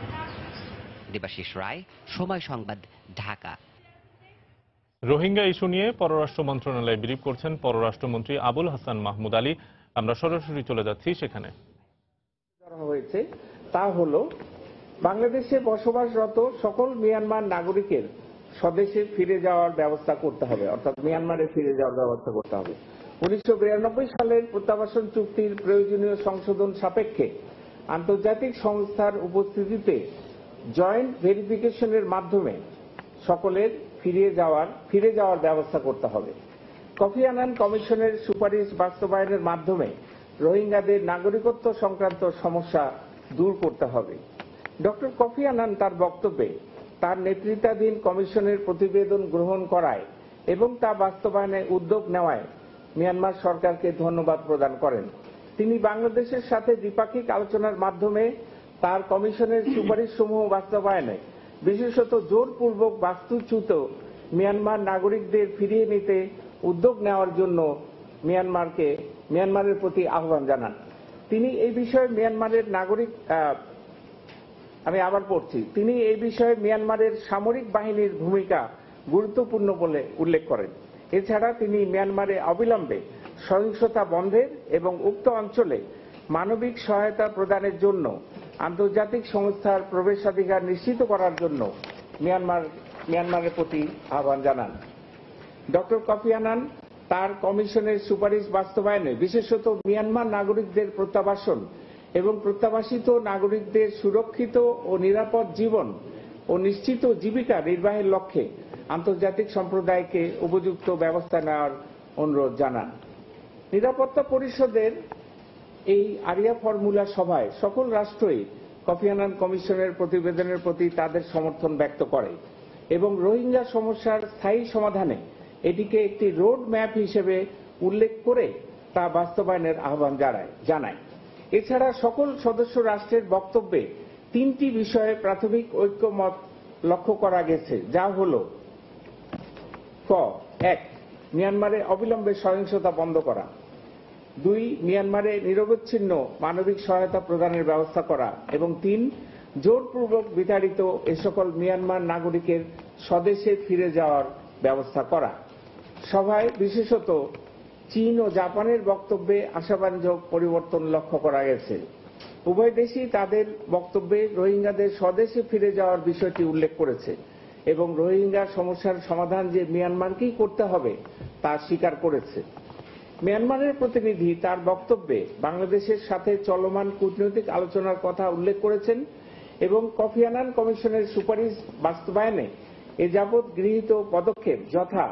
দেবাশিস রায়, সময় সংবাদ, ঢাকা। রোহিঙ্গা ইস্যু নিয়ে পররাষ্ট্র মন্ত্রণালয়ে ব্রিফ করছেন পররাষ্ট্রমন্ত্রী আবুল হাসান মাহমুদ আলী। আমরা সরাসরি চলে যাচ্ছি সেখানে। হয়েছে তা হলো বাংলাদেশে বসবাসরত সকল মিয়ানমার নাগরিকের স্বদেশে ফিরে যাওয়ার ব্যবস্থা করতে হবে, অর্থাৎ মিয়ানমারে ফিরে যাওয়ার ব্যবস্থা করতে হবে। উনিশশো বিরানব্বই সালের প্রত্যাবাসন চুক্তির প্রয়োজনীয় সংশোধন সাপেক্ষে আন্তর্জাতিক সংস্থার উপস্থিতিতে জয়েন্ট ভেরিফিকেশনের মাধ্যমে সকলের ফিরে যাওয়ার ফিরে যাওয়ার ব্যবস্থা করতে হবে। কফি আনান কমিশনের সুপারিশ বাস্তবায়নের মাধ্যমে রোহিঙ্গাদের নাগরিকত্ব সংক্রান্ত সমস্যা দূর করতে হবে। ডক্টর কফি আনান তার বক্তব্যে তার নেতৃত্বাধীন কমিশনের প্রতিবেদন গ্রহণ করায় এবং তা বাস্তবায়নে উদ্যোগ নেওয়ায় মিয়ানমার সরকারকে ধন্যবাদ প্রদান করেন। তিনি বাংলাদেশের সাথে দ্বিপাক্ষিক আলোচনার মাধ্যমে তার কমিশনের সুপারিশসমূহ বাস্তবায়নে বিশেষত জোরপূর্বক বাস্তুচ্যুত মিয়ানমার নাগরিকদের ফিরিয়ে নিতে উদ্যোগ নেওয়ার জন্য মিয়ানমারকে মিয়ানমারের প্রতি আহ্বান জানান। তিনি এই বিষয়ে মিয়ানমারের নাগরিক আমি আবার পড়ছি তিনি এই বিষয়ে মিয়ানমারের সামরিক বাহিনীর ভূমিকা গুরুত্বপূর্ণ বলে উল্লেখ করেন। এছাড়া তিনি মিয়ানমারে অবিলম্বে সহিংসতা বন্ধের এবং উক্ত অঞ্চলে মানবিক সহায়তা প্রদানের জন্য আন্তর্জাতিক সংস্থার প্রবেশাধিকার নিশ্চিত করার জন্য মিয়ানমার মিয়ানমারের প্রতি আহ্বান জানান। ডক্টর কফি আনান তার কমিশনের সুপারিশ বাস্তবায়নে বিশেষত মিয়ানমার নাগরিকদের প্রত্যাবাসন এবং প্রত্যাবাসিত নাগরিকদের সুরক্ষিত ও নিরাপদ জীবন ও নিশ্চিত জীবিকা নির্বাহের লক্ষ্যে আন্তর্জাতিক সম্প্রদায়কে উপযুক্ত ব্যবস্থা নেওয়ার অনুরোধ জানান। নিরাপত্তা পরিষদের এই আরিয়া ফর্মুলা সভায় সকল রাষ্ট্রই কফি আনান কমিশনের প্রতিবেদনের প্রতি তাদের সমর্থন ব্যক্ত করে এবং রোহিঙ্গা সমস্যার স্থায়ী সমাধানে এটিকে একটি রোড ম্যাপ হিসেবে উল্লেখ করে তা বাস্তবায়নের আহ্বান জানায়। এছাড়া সকল সদস্য রাষ্ট্রের বক্তব্যে তিনটি বিষয়ে প্রাথমিক ঐক্যমত লক্ষ্য করা গেছে, যা হল ক এক মিয়ানমারে অবিলম্বে সহিংসতা বন্ধ করা, দুই মিয়ানমারে নিরবচ্ছিন্ন মানবিক সহায়তা প্রদানের ব্যবস্থা করা এবং তিন জোরপূর্বক বিতাড়িত এ সকল মিয়ানমার নাগরিকের স্বদেশে ফিরে যাওয়ার ব্যবস্থা করা। সভায় বিশেষত চীন ও জাপানের বক্তব্যে আশাব্যঞ্জক পরিবর্তন লক্ষ্য করা গেছে। উভয় দেশই তাদের বক্তব্যে রোহিঙ্গাদের স্বদেশে ফিরে যাওয়ার বিষয়টি উল্লেখ করেছে এবং রোহিঙ্গা সমস্যার সমাধান যে মিয়ানমারকেই করতে হবে তা স্বীকার করেছে। মিয়ানমারের প্রতিনিধি তার বক্তব্যে বাংলাদেশের সাথে চলমান কূটনৈতিক আলোচনার কথা উল্লেখ করেছেন এবং কফি আনান কমিশনের সুপারিশ বাস্তবায়নে এ যাবৎ গৃহীত পদক্ষেপ যথা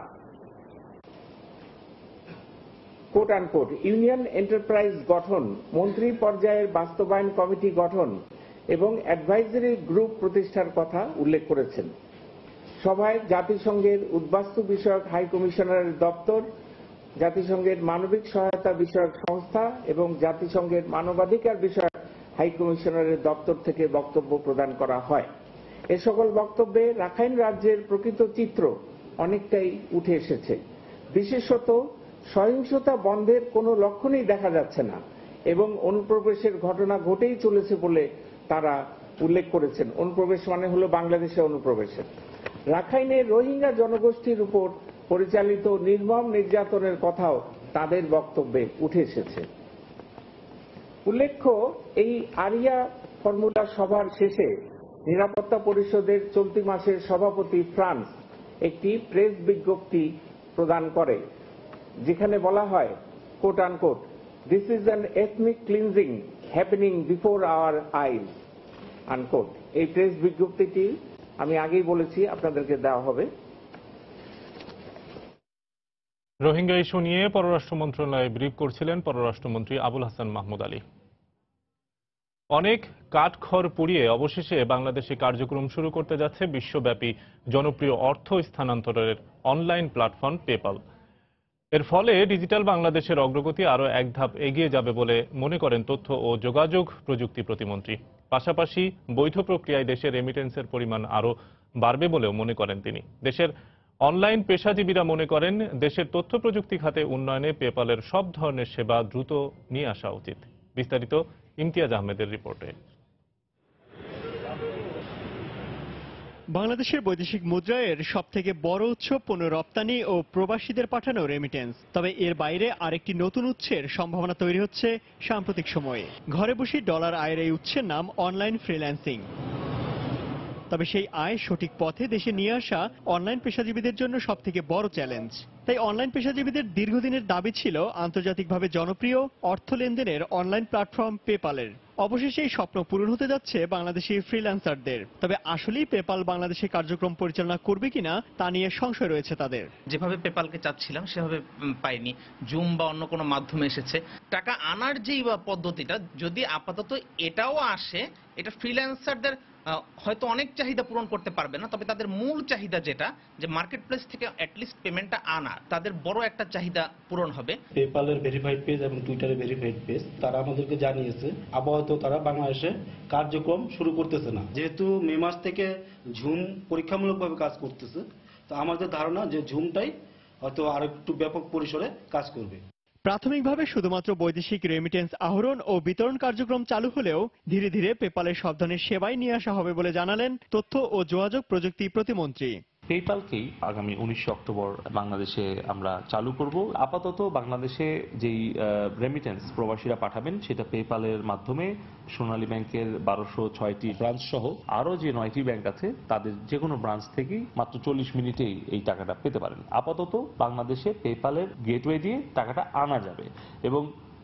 কোট আনকোট ইউনিয়ন এন্টারপ্রাইজ গঠন, মন্ত্রী পর্যায়ের বাস্তবায়ন কমিটি গঠন এবং অ্যাডভাইজারি গ্রুপ প্রতিষ্ঠার কথা উল্লেখ করেছেন। সভায় জাতিসংঘের উদ্বাস্তু বিষয়ক হাই কমিশনারের দপ্তর, জাতিসংঘের মানবিক সহায়তা বিষয়ক সংস্থা এবং জাতিসংঘের মানবাধিকার বিষয়ক হাই কমিশনারের দপ্তর থেকে বক্তব্য প্রদান করা হয়। এ সকল বক্তব্যে রাখাইন রাজ্যের প্রকৃত চিত্র অনেকটাই উঠে এসেছে। বিশেষত সহিংসতা বন্ধের কোনো লক্ষণই দেখা যাচ্ছে না এবং অনুপ্রবেশের ঘটনা ঘটেই চলেছে বলে তারা উল্লেখ করেছেন। অনুপ্রবেশ মানে হল বাংলাদেশে অনুপ্রবেশের। রাখাইনের রোহিঙ্গা জনগোষ্ঠীর উপর পরিচালিত নির্মম নির্যাতনের কথাও তাদের বক্তব্যে উঠে এসেছে। উল্লেখ্য, এই আরিয়া ফর্মুলা সভার শেষে নিরাপত্তা পরিষদের চলতি মাসের সভাপতি ফ্রান্স একটি প্রেস বিজ্ঞপ্তি প্রদান করে, যেখানে বলা হয় quote unquote this is an ethnic cleansing happening before our eyes unquote. এই প্রেস বিজ্ঞপ্তিটি আমি আগেই বলেছি আপনাদেরকে দেওয়া হবে। রোহিঙ্গা ইস্যু নিয়ে পররাষ্ট্র মন্ত্রণালয়ে ব্রিফ করছিলেন পররাষ্ট্রমন্ত্রী আবুল হাসান মাহমুদ আলী। অনেক কাঠখড় পুড়িয়ে অবশেষে বাংলাদেশে কার্যক্রম শুরু করতে যাচ্ছে বিশ্বব্যাপী জনপ্রিয় অর্থ স্থানান্তরের অনলাইন প্ল্যাটফর্ম পেপাল। এর ফলে ডিজিটাল বাংলাদেশের অগ্রগতি আরও এক ধাপ এগিয়ে যাবে বলে মনে করেন তথ্য ও যোগাযোগ প্রযুক্তি প্রতিমন্ত্রী। পাশাপাশি বৈধ প্রক্রিয়ায় দেশের রেমিটেন্সের পরিমাণ আরও বাড়বে বলেও মনে করেন তিনি। দেশের অনলাইন পেশাজীবীরা মনে করেন দেশের তথ্য প্রযুক্তি খাতে উন্নয়নে পেপালের সব ধরনের সেবা দ্রুত নিয়ে আসা উচিত। বিস্তারিত ইমতিয়াজ আহমেদের রিপোর্টে। বাংলাদেশের বৈদেশিক মুদ্রায়ের সব থেকে বড় উৎস পণ্য রপ্তানি ও প্রবাসীদের পাঠানো রেমিটেন্স। তবে এর বাইরে আরেকটি নতুন উৎসের সম্ভাবনা তৈরি হচ্ছে সাম্প্রতিক সময়ে। ঘরে বসে ডলার আয়ের এই উৎসের নাম অনলাইন ফ্রিল্যান্সিং। তবে সেই আয় সঠিক পথে দেশে নিয়ে আসা অনলাইন পেশাজীবীদের জন্য সব থেকে বড় চ্যালেঞ্জ। তাই অনলাইন পেশাজীবীদের দীর্ঘদিনের দাবি ছিল আন্তর্জাতিকভাবে জনপ্রিয় অর্থ লেনদেনের অনলাইন প্ল্যাটফর্ম পেপালের। অবশেষে এই স্বপ্ন পূরণ হতে যাচ্ছে বাংলাদেশি ফ্রিল্যান্সারদের। তবে আসলেই পেপাল বাংলাদেশে কার্যক্রম পরিচালনা করবে কিনা তা নিয়ে সংশয় রয়েছে তাদের। যেভাবে পেপালকে চাচ্ছিলাম সেভাবে পাইনি। জুম বা অন্য কোনো মাধ্যমে এসেছে। টাকা আনার যেই পদ্ধতিটা যদি আপাতত এটাও আসে, এটা ফ্রিল্যান্সারদের হয়তো অনেক চাহিদা পূরণ করতে পারবে না, তবে তাদের মূল চাহিদা যেটা যে মার্কেট প্লেস থেকে অ্যাটলিস্ট পেমেন্টটা আনা, তাদের বড় একটা চাহিদা পূরণ হবে। পেপালের ভেরিফাইড পেজ এবং টুইটারের ভেরিফাইড পেজ তারা আমাদেরকে জানিয়েছে আপাতত তারা বাংলাদেশে কার্যক্রম শুরু করতেছে না। যেহেতু মে মাস থেকে ঝুম পরীক্ষামূলকভাবে কাজ করতেছে, তো আমাদের ধারণা যে ঝুমটাই হয়তো আর একটু ব্যাপক পরিসরে কাজ করবে। প্রাথমিকভাবে শুধুমাত্র বৈদেশিক রেমিটেন্স আহরণ ও বিতরণ কার্যক্রম চালু হলেও ধীরে ধীরে পেপালের সব ধরনের সেবাই নিয়ে আসা হবে বলে জানালেন তথ্য ও যোগাযোগ প্রযুক্তি প্রতিমন্ত্রী। পেপালকেই আগামী উনিশে অক্টোবর বাংলাদেশে আমরা চালু করব। আপাতত বাংলাদেশে যেই রেমিটেন্স প্রবাসীরা পাঠাবেন সেটা পেপালের মাধ্যমে সোনালী ব্যাংকের বারোশো ছয়টি ব্রাঞ্চ সহ আরো যে নয়টি ব্যাংক আছে তাদের যে কোনো ব্রাঞ্চ থেকেই মাত্র চল্লিশ মিনিটেই এই টাকাটা পেতে পারেন। আপাতত বাংলাদেশে পেপালের গেটওয়ে দিয়ে টাকাটা আনা যাবে এবং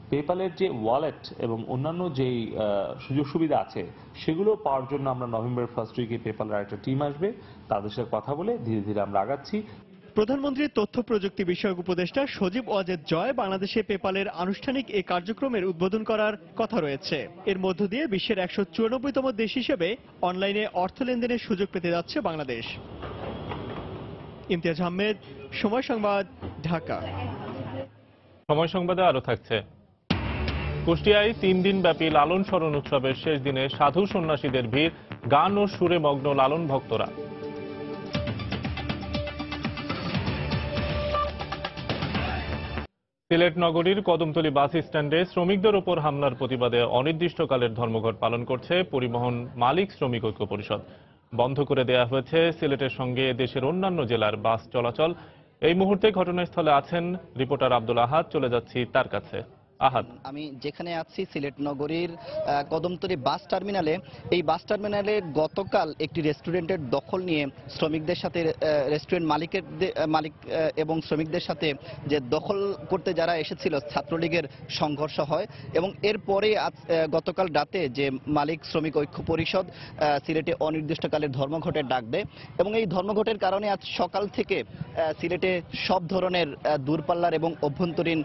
পেপ্যালের যে ওয়ালেট এবং অন্যান্য যেই সুযোগ সুবিধা আছে সেগুলো পাওয়ার জন্য আমরা নভেম্বর ফার্স্ট উইকে পেপ্যালের একটা টিম আসবে, তাদের সাথে কথা বলে ধীরে ধীরে আমরা আগাচ্ছি। প্রধানমন্ত্রীর তথ্য প্রযুক্তি বিষয়ক উপদেষ্টা সজীব ওয়াজেদ জয় বাংলাদেশে পেপ্যালের আনুষ্ঠানিক এই কার্যক্রমের উদ্বোধন করার কথা রয়েছে। এর মধ্য দিয়ে বিশ্বের একশো চুরানব্বইতম দেশ হিসেবে অনলাইনে অর্থ লেনদেনের সুযোগ পেতে যাচ্ছে বাংলাদেশ। ইমতিয়াজ আহমেদ, সময় সংবাদ, ঢাকা। সময় সংবাদে আরো থাকছে। কুষ্টিয়ায় তিন দিন ব্যাপী লালন স্মরণ উৎসবের শেষ দিনে সাধু সন্ন্যাসীদের ভিড়, গান ও সুরে মগ্ন লালন ভক্তরা। সিলেট নগরীর কদমতলী বাস স্ট্যান্ডে শ্রমিকদের ওপর হামলার প্রতিবাদে অনির্দিষ্টকালের ধর্মঘট পালন করছে পরিবহন মালিক শ্রমিক ঐক্য পরিষদ। বন্ধ করে দেয়া হয়েছে সিলেটের সঙ্গে দেশের অন্যান্য জেলার বাস চলাচল। এই মুহূর্তে ঘটনাস্থলে আছেন রিপোর্টার আব্দুল আহাদ, চলে যাচ্ছি তার কাছে। আহাদ, আমি যেখানে আছি সিলেট নগরীর কদমতলী বাস টার্মিনালে। এই বাস টার্মিনালে গতকাল একটি রেস্টুরেন্টের দখল নিয়ে শ্রমিকদের সাথে রেস্টুরেন্ট মালিকের মালিক এবং শ্রমিকদের সাথে যে দখল করতে যারা এসেছিল ছাত্রলীগের সংঘর্ষ হয় এবং এরপরে গতকাল রাতে যে মালিক শ্রমিক ঐক্য পরিষদ সিলেটে অনির্দিষ্টকালের ধর্মঘটের ডাক দেয় এবং এই ধর্মঘটের কারণে আজ সকাল থেকে সিলেটে সব ধরনের দূরপাল্লার এবং অভ্যন্তরীণ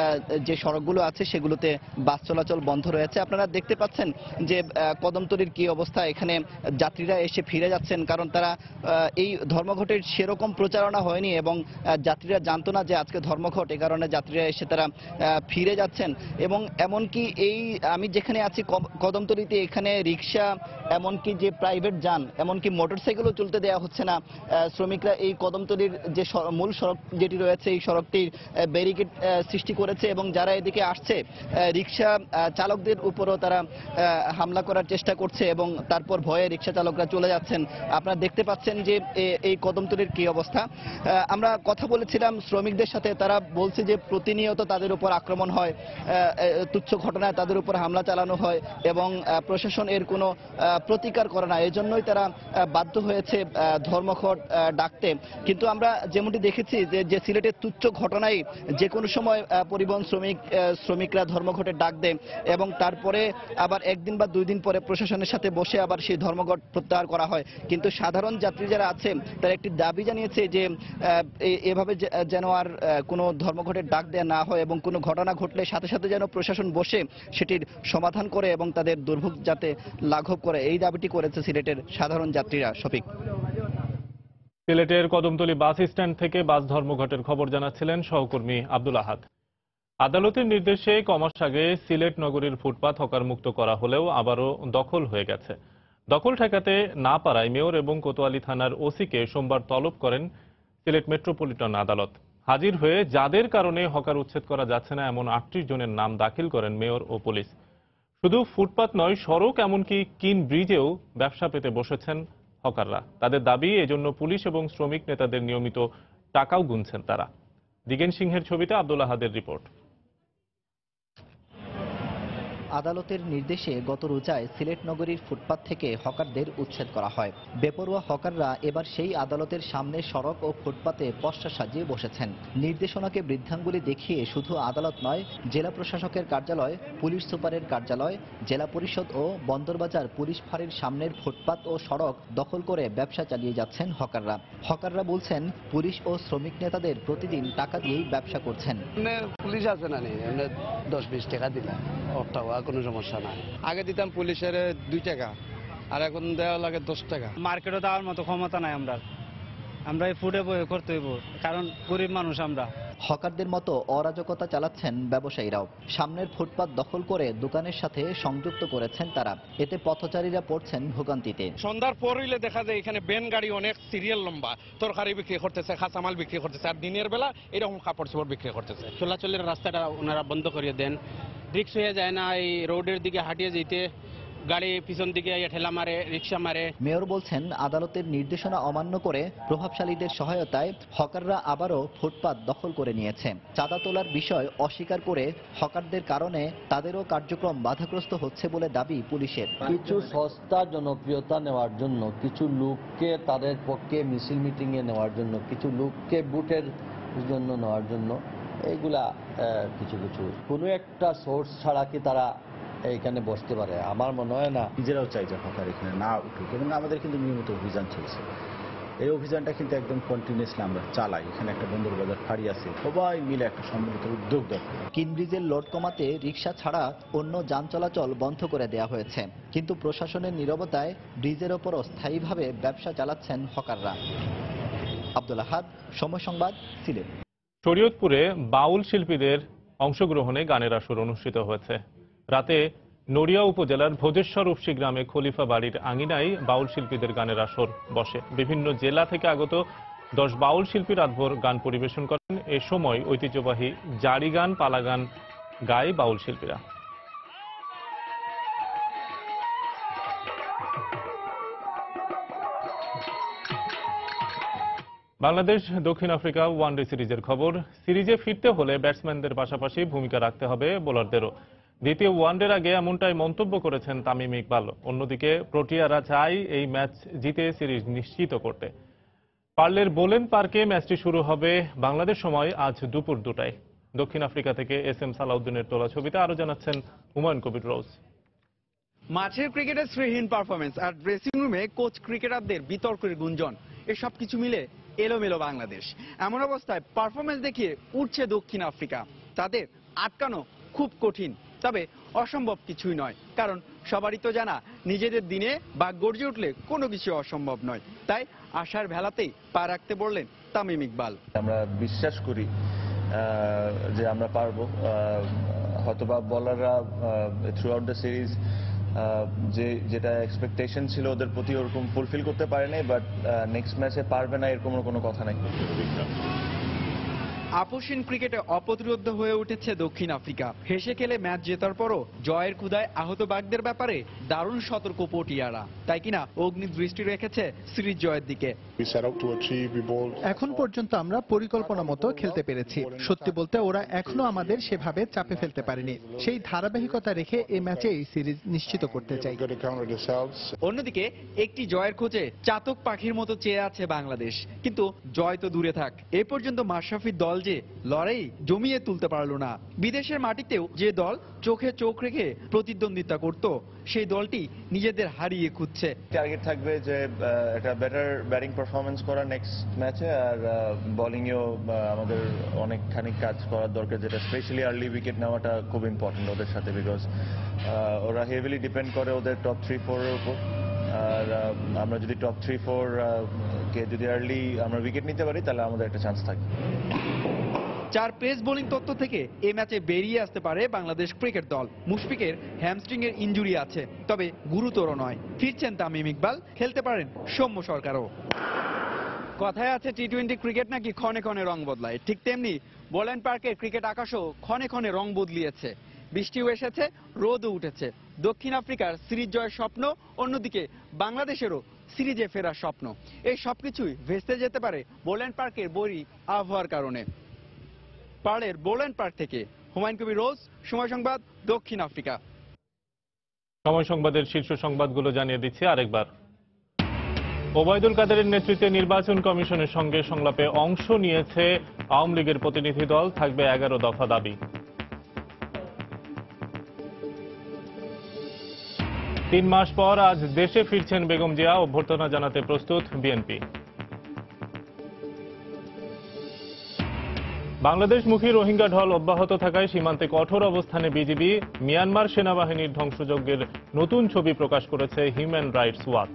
যে সড়কগুলো আছে সেগুলোতে বাস চলাচল বন্ধ রয়েছে। আপনারা দেখতে পাচ্ছেন যে কদমতলীর কি অবস্থা, এখানে যাত্রীরা এসে ফিরে যাচ্ছেন, কারণ তারা এই ধর্মঘটের সেরকম প্রচারণা হয়নি এবং যাত্রীরা জানতো না যে আজকে ধর্মঘট, এই কারণে যাত্রীরা এসে তারা ফিরে যাচ্ছেন। এবং এমনকি এই আমি যেখানে আছি কদমতলীতে, এখানে রিক্সা এমনকি যে প্রাইভেট যান এমনকি মোটরসাইকেলও চলতে দেওয়া হচ্ছে না। শ্রমিকরা এই কদমতলীর যে মূল সড়ক যেটি রয়েছে এই সড়কটির ব্যারিকেড সৃষ্টি করেছে এবং যারা এদিকে আসছে রিক্সা চালকদের উপরও তারা হামলা করার চেষ্টা করছে এবং তারপর ভয়ে রিক্সা চালকরা চলে যাচ্ছেন। আপনারা দেখতে পাচ্ছেন যে এই কদমতলীর কি অবস্থা। আমরা কথা বলেছিলাম শ্রমিকদের সাথে, তারা বলছে যে প্রতিনিয়ত তাদের উপর আক্রমণ হয়, তুচ্ছ ঘটনায় তাদের উপর হামলা চালানো হয় এবং প্রশাসন এর কোনো প্রতিকার করে না। এজন্যই তারা বাধ্য হয়েছে ধর্মঘট ডাকতে। কিন্তু আমরা যেমনটি দেখেছি যে যে সিলেটের তুচ্ছ ঘটনায় যে কোনো সময় পরিবহন শ্রমিক শ্রমিকরা ধর্মঘটের ডাক দেয় এবং তারপরে আবার একদিন বা দুই দিন পরে প্রশাসনের সাথে বসে আবার সেই ধর্মঘট প্রত্যাহার করা হয়। কিন্তু সাধারণ যাত্রী যারা আছে তারা একটি দাবি জানিয়েছে যে এভাবে যেন আর কোনো ধর্মঘটের ডাক দেয়া না হয় এবং কোনো ঘটনা ঘটলে সাথে সাথে যেন প্রশাসন বসে সেটির সমাধান করে এবং তাদের দুর্ভোগ যাতে লাঘব করে, এই দাবিটি করেছে সিলেটের সাধারণ যাত্রীরা। শফিক। সিলেটের কদমতলী বাস স্ট্যান্ড থেকে বাস ধর্মঘটের খবর জানাচ্ছিলেন সহকর্মী আব্দুল আহাদ। আদালতের নির্দেশে কমাস আগে সিলেট নগরীর ফুটপাত হকার মুক্ত করা হলেও আবারও দখল হয়ে গেছে। দখল ঠেকাতে না পারায় মেয়র এবং কোতোয়ালি থানার ওসিকে সোমবার তলব করেন সিলেট মেট্রোপলিটন আদালত। হাজির হয়ে যাদের কারণে হকার উচ্ছেদ করা যাচ্ছে না এমন আটত্রিশ জনের নাম দাখিল করেন মেয়র ও পুলিশ। শুধু ফুটপাত নয়, সড়ক এমনকি কিন ব্রিজেও ব্যবসা পেতে বসেছেন হকাররা। তাদের দাবি, এজন্য পুলিশ এবং শ্রমিক নেতাদের নিয়মিত টাকাও গুনছেন তারা। দিগেন সিংহের ছবিতে আব্দুল আহাদের রিপোর্ট। আদালতের নির্দেশে গত রোজায় সিলেট নগরীর ফুটপাত থেকে হকারদের উচ্ছেদ করা হয়। বেপরোয়া হকাররা এবার সেই আদালতের সামনে সড়ক ও ফুটপাতে পসরা সাজিয়ে বসেছেন। নির্দেশনাকে বৃদ্ধাঙ্গুলি দেখিয়ে শুধু আদালত নয়, জেলা প্রশাসকের কার্যালয়, পুলিশ সুপারের কার্যালয়, জেলা পরিষদ ও বন্দরবাজার পুলিশ ফাঁড়ির সামনের ফুটপাত ও সড়ক দখল করে ব্যবসা চালিয়ে যাচ্ছেন হকাররা। হকাররা বলছেন পুলিশ ও শ্রমিক নেতাদের প্রতিদিন টাকা দিয়েই ব্যবসা করছেন। পুলিশ আছে না, দশ বিশ টাকা দিলাম, কোনো সমস্যা নাই। আগে দিতাম পুলিশের দুই টাকা আর এখন দেওয়া লাগে দশ টাকা। মার্কেটে দেওয়ার মতো ক্ষমতা নাই আমরা, আমরা ফুটে বয়ে করতে হইব, কারণ গরিব মানুষ আমরা। হকারদের মতো অরাজকতা চালাচ্ছেন ব্যবসায়ীরাও। সামনের ফুটপাত দখল করে দোকানের সাথে সংযুক্ত করেছেন তারা। এতে পথচারীরা পড়ছেন ভোগান্তিতে। সন্ধ্যার পর হইলে দেখা যায় এখানে বেন গাড়ি অনেক সিরিয়াল লম্বা তরকারি বিক্রি করতেছে, কাঁচামাল বিক্রি করতেছে, আর দিনের বেলা এরকম কাপড় চোপড় বিক্রি করতেছে। চলাচলের রাস্তাটা ওনারা বন্ধ করিয়ে দেন, রিক্স হয়ে যায় না এই রোডের দিকে হাঁটিয়ে যেতে, গাড়ি পিছন দিকে ঠেলা মারে, রিক্সা মারে। মেয়র বলছেন আদালতের নির্দেশনা অমান্য করে প্রভাবশালীদের সহায়তায় হকাররা আবারও ফুটপাত দখল করে নিয়েছে। চাঁদা তোলার বিষয় অস্বীকার করে হকারদের কারণে তাদেরও কার্যক্রম বাধাগ্রস্ত হচ্ছে বলে দাবি পুলিশের। কিছু সস্তা জনপ্রিয়তা নেওয়ার জন্য, কিছু লোককে তাদের পক্ষে মিছিল মিটিং এ নেওয়ার জন্য, কিছু লোককে বুটের জন্য নেওয়ার জন্য এইগুলা কিছু কিছু কোনো একটা সোর্স ছাড়া কি তারা এইখানে বসতে পারে? আমার মনে হয় না। নিজেরাও চাই যে হকার এখানে না উঠুক, এবং আমাদের কিন্তু নিয়মিত অভিযান চলছে। এই অভিযানটা কিন্তু একদম কন্টিনিউসলি আমরা চালাই। এখানে একটা বন্দর বাজার ফাঁড়ি আছে, সবাই মিলে একটা সম্মিলিত উদ্যোগ দরকার। কিনব্রিজের লোড কমাতে রিকশা ছাড়া অন্য যান চলাচল বন্ধ করে দেওয়া হয়েছে, কিন্তু প্রশাসনের নীরবতায় ব্রিজের ওপর অস্থায়ীভাবে ব্যবসা চালাচ্ছেন হকাররা। আব্দুল আহাদ, সময় সংবাদ, সিলেট। শরীয়তপুরে বাউল শিল্পীদের অংশগ্রহণে গানের আসর অনুষ্ঠিত হয়েছে। রাতে নড়িয়া উপজেলার ভোজেশ্বর উপসি গ্রামে খলিফা বাড়ির আঙিনায় বাউল শিল্পীদের গানের আসর বসে। বিভিন্ন জেলা থেকে আগত দশ বাউল শিল্পী রাতভর গান পরিবেশন করেন। এ সময় ঐতিহ্যবাহী জারি গান, পালা গান গায় বাউল শিল্পীরা। বাংলাদেশ দক্ষিণ আফ্রিকা ওয়ানডে সিরিজের খবর। সিরিজে ফিরতে হলে ব্যাটসম্যানদের পাশাপাশি ভূমিকা রাখতে হবে বোলারদেরও। দ্বিতীয় ওয়ানডের আগে এমনটাই মন্তব্য করেছেন তামিম ইকবাল। অন্যদিকে প্রোটিয়ারা চায় এই ম্যাচ জিতে সিরিজ নিশ্চিত করতে। পার্লের বোলেন পার্কে ম্যাচটি শুরু হবে বাংলাদেশ সময় আজ দুপুর দুটায়। দক্ষিণ আফ্রিকা থেকে এস এম সালাউদ্দিনের তোলা ছবিতে আরো জানাচ্ছেন হুমায়ুন কবির রোজ। মাঠের ক্রিকেটে শ্রীহীন পারফরমেন্স আর ড্রেসিং রুমে কোচ ক্রিকেটারদের বিতর্কের গুঞ্জন, এসব কিছু মিলে এলোমেলো বাংলাদেশ। এমন অবস্থায় পারফরমেন্স দেখিয়ে উঠছে দক্ষিণ আফ্রিকা। তাদের আটকানো খুব কঠিন, তবে অসম্ভব কিছুই নয়, কারণ সবারই তো জানা নিজেদের দিনে বা গর্জে উঠলে কোনো কিছু অসম্ভব নয়। তাই আশার ভেলাতেই পা রাখতে বললেন তামিম ইকবাল। আমরা বিশ্বাস করি যে আমরা পারবো। হয়তোবা বলাররা থ্রু আউট দ্য সিরিজ যে যেটা এক্সপেকটেশন ছিল ওদের প্রতি ওরকম ফুলফিল করতে পারে নাই, বাট নেক্সট ম্যাচে পারবে না এরকম কোনো কথা নাই। আপসহীন ক্রিকেটে অপ্রতিরোধ্য হয়ে উঠেছে দক্ষিণ আফ্রিকা। হেসে খেলে ম্যাচ জেতার পরও জয়ের ক্ষুধায় আহত বাঘদের ব্যাপারে দারুণ সতর্ক পটিয়ারা, তাই কিনা অগ্নি দৃষ্টি রেখেছে সিরিজ জয়ের দিকে। এখন পর্যন্ত আমরা পরিকল্পনা মতো খেলতে পেরেছি। সত্যি বলতে ওরা এখনো আমাদের সেভাবে চাপে ফেলতে পারেনি। সেই ধারাবাহিকতা রেখে এই ম্যাচে এই সিরিজ নিশ্চিত করতে চাই। অন্যদিকে একটি জয়ের খোঁজে চাতক পাখির মতো চেয়ে আছে বাংলাদেশ, কিন্তু জয় তো দূরে থাক, এ পর্যন্ত মাশরাফির দল যে লড়াই জমিয়ে তুলতে পারলো না। বিদেশের মাটিতেও যে দল চোখে চোখ রেখে প্রতিদ্বন্দ্বিতা করত, সেই দলটি নিজেদের হারিয়ে খুঁজছে। টার্গেট থাকবে যে একটা বেটার ব্যাটিং পারফরমেন্স করা নেক্সট ম্যাচে, আর বোলিংয়েও আমাদের অনেকখানি কাজ করার দরকার, যেটা স্পেশালি আর্লি উইকেট নেওয়াটা খুব ইম্পর্টেন্ট ওদের সাথে, বিকজ ওরা হেভিলি ডিপেন্ড করে ওদের টপ থ্রি ফোরের উপর। আর আমরা যদি টপ থ্রি ফোর কে যদি আর্লি আমরা উইকেট নিতে পারি তাহলে আমাদের একটা চান্স থাকে। চার পেস বোলিং তত্ত্ব থেকে এই ম্যাচে বেরিয়ে আসতে পারে বাংলাদেশ ক্রিকেট দল। মুশফিকের হ্যামস্ট্রিং এর ইনজুরি আছে, তবে গুরুতর নয়। ফিরছেন তামিম ইকবাল, খেলতে পারেন সৌম্য সরকারও। কথায় আছে টি টোয়েন্টি ক্রিকেট নাকি ক্ষণে ক্ষণে রং বদলায়, ঠিক তেমনি বোলেন পার্কের ক্রিকেট আকাশও ক্ষণে ক্ষণে রং বদলিয়েছে। বৃষ্টিও এসেছে, রোদও উঠেছে। দক্ষিণ আফ্রিকার সিরিজ জয়ের স্বপ্ন, অন্যদিকে বাংলাদেশেরও সিরিজে ফেরার স্বপ্ন, এই সবকিছুই ভেস্তে যেতে পারে বোলেন পার্কের বৈরী আবহাওয়ার কারণে। পার্লের বোলেন পার্ক থেকে হুমায়ুন কবির রোজ, সময় সংবাদ, দক্ষিণ আফ্রিকা। সময় সংবাদের শীর্ষ সংবাদগুলো জানিয়ে দিচ্ছি আরেকবার। ওবায়দুল কাদেরের নেতৃত্বে নির্বাচন কমিশনের সঙ্গে সংলাপে অংশ নিয়েছে আওয়ামী লীগের প্রতিনিধি দল, থাকবে এগারো দফা দাবি। তিন মাস পর আজ দেশে ফিরছেন বেগম জিয়া, অভ্যর্থনা জানাতে প্রস্তুত বিএনপি। বাংলাদেশমুখী রোহিঙ্গা ঢল অব্যাহত থাকায় সীমান্তে কঠোর অবস্থানে বিজিবি। মিয়ানমার সেনাবাহিনীর ধ্বংসযজ্ঞের নতুন ছবি প্রকাশ করেছে হিউম্যান রাইটস ওয়াচ।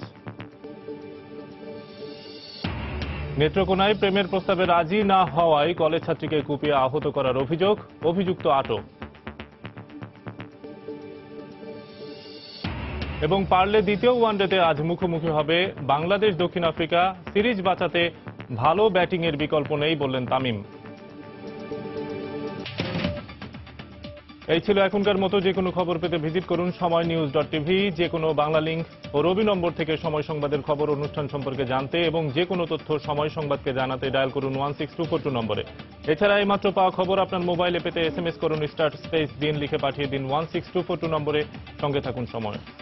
নেত্রকোনায় প্রেমের প্রস্তাবে রাজি না হওয়ায় কলেজ ছাত্রীকে কুপিয়ে আহত করার অভিযোগ, অভিযুক্ত আটক। এবং পারলে দ্বিতীয় ওয়ানডেতে আজ মুখোমুখি হবে বাংলাদেশ দক্ষিণ আফ্রিকা। সিরিজ বাঁচাতে ভালো ব্যাটিংয়ের বিকল্প নেই বললেন তামিম। এই ছিল এখনকার মতো। যে কোনো খবর পেতে ভিজিট করুন সময় নিউজ ডট টিভি। যে কোনো বাংলা লিঙ্ক ও রবি নম্বর থেকে সময় সংবাদের খবর অনুষ্ঠান সম্পর্কে জানতে এবং যে কোনো তথ্য সময় সংবাদকে জানাতে ডায়াল করুন one six two four two নম্বরে। এছাড়া এই মাত্র পাওয়া খবর আপনার মোবাইলে পেতে এস এম এস করুন স্টার্ট স্পেস দিন লিখে পাঠিয়ে দিন one six two four two নম্বরে। সঙ্গে থাকুন সময়।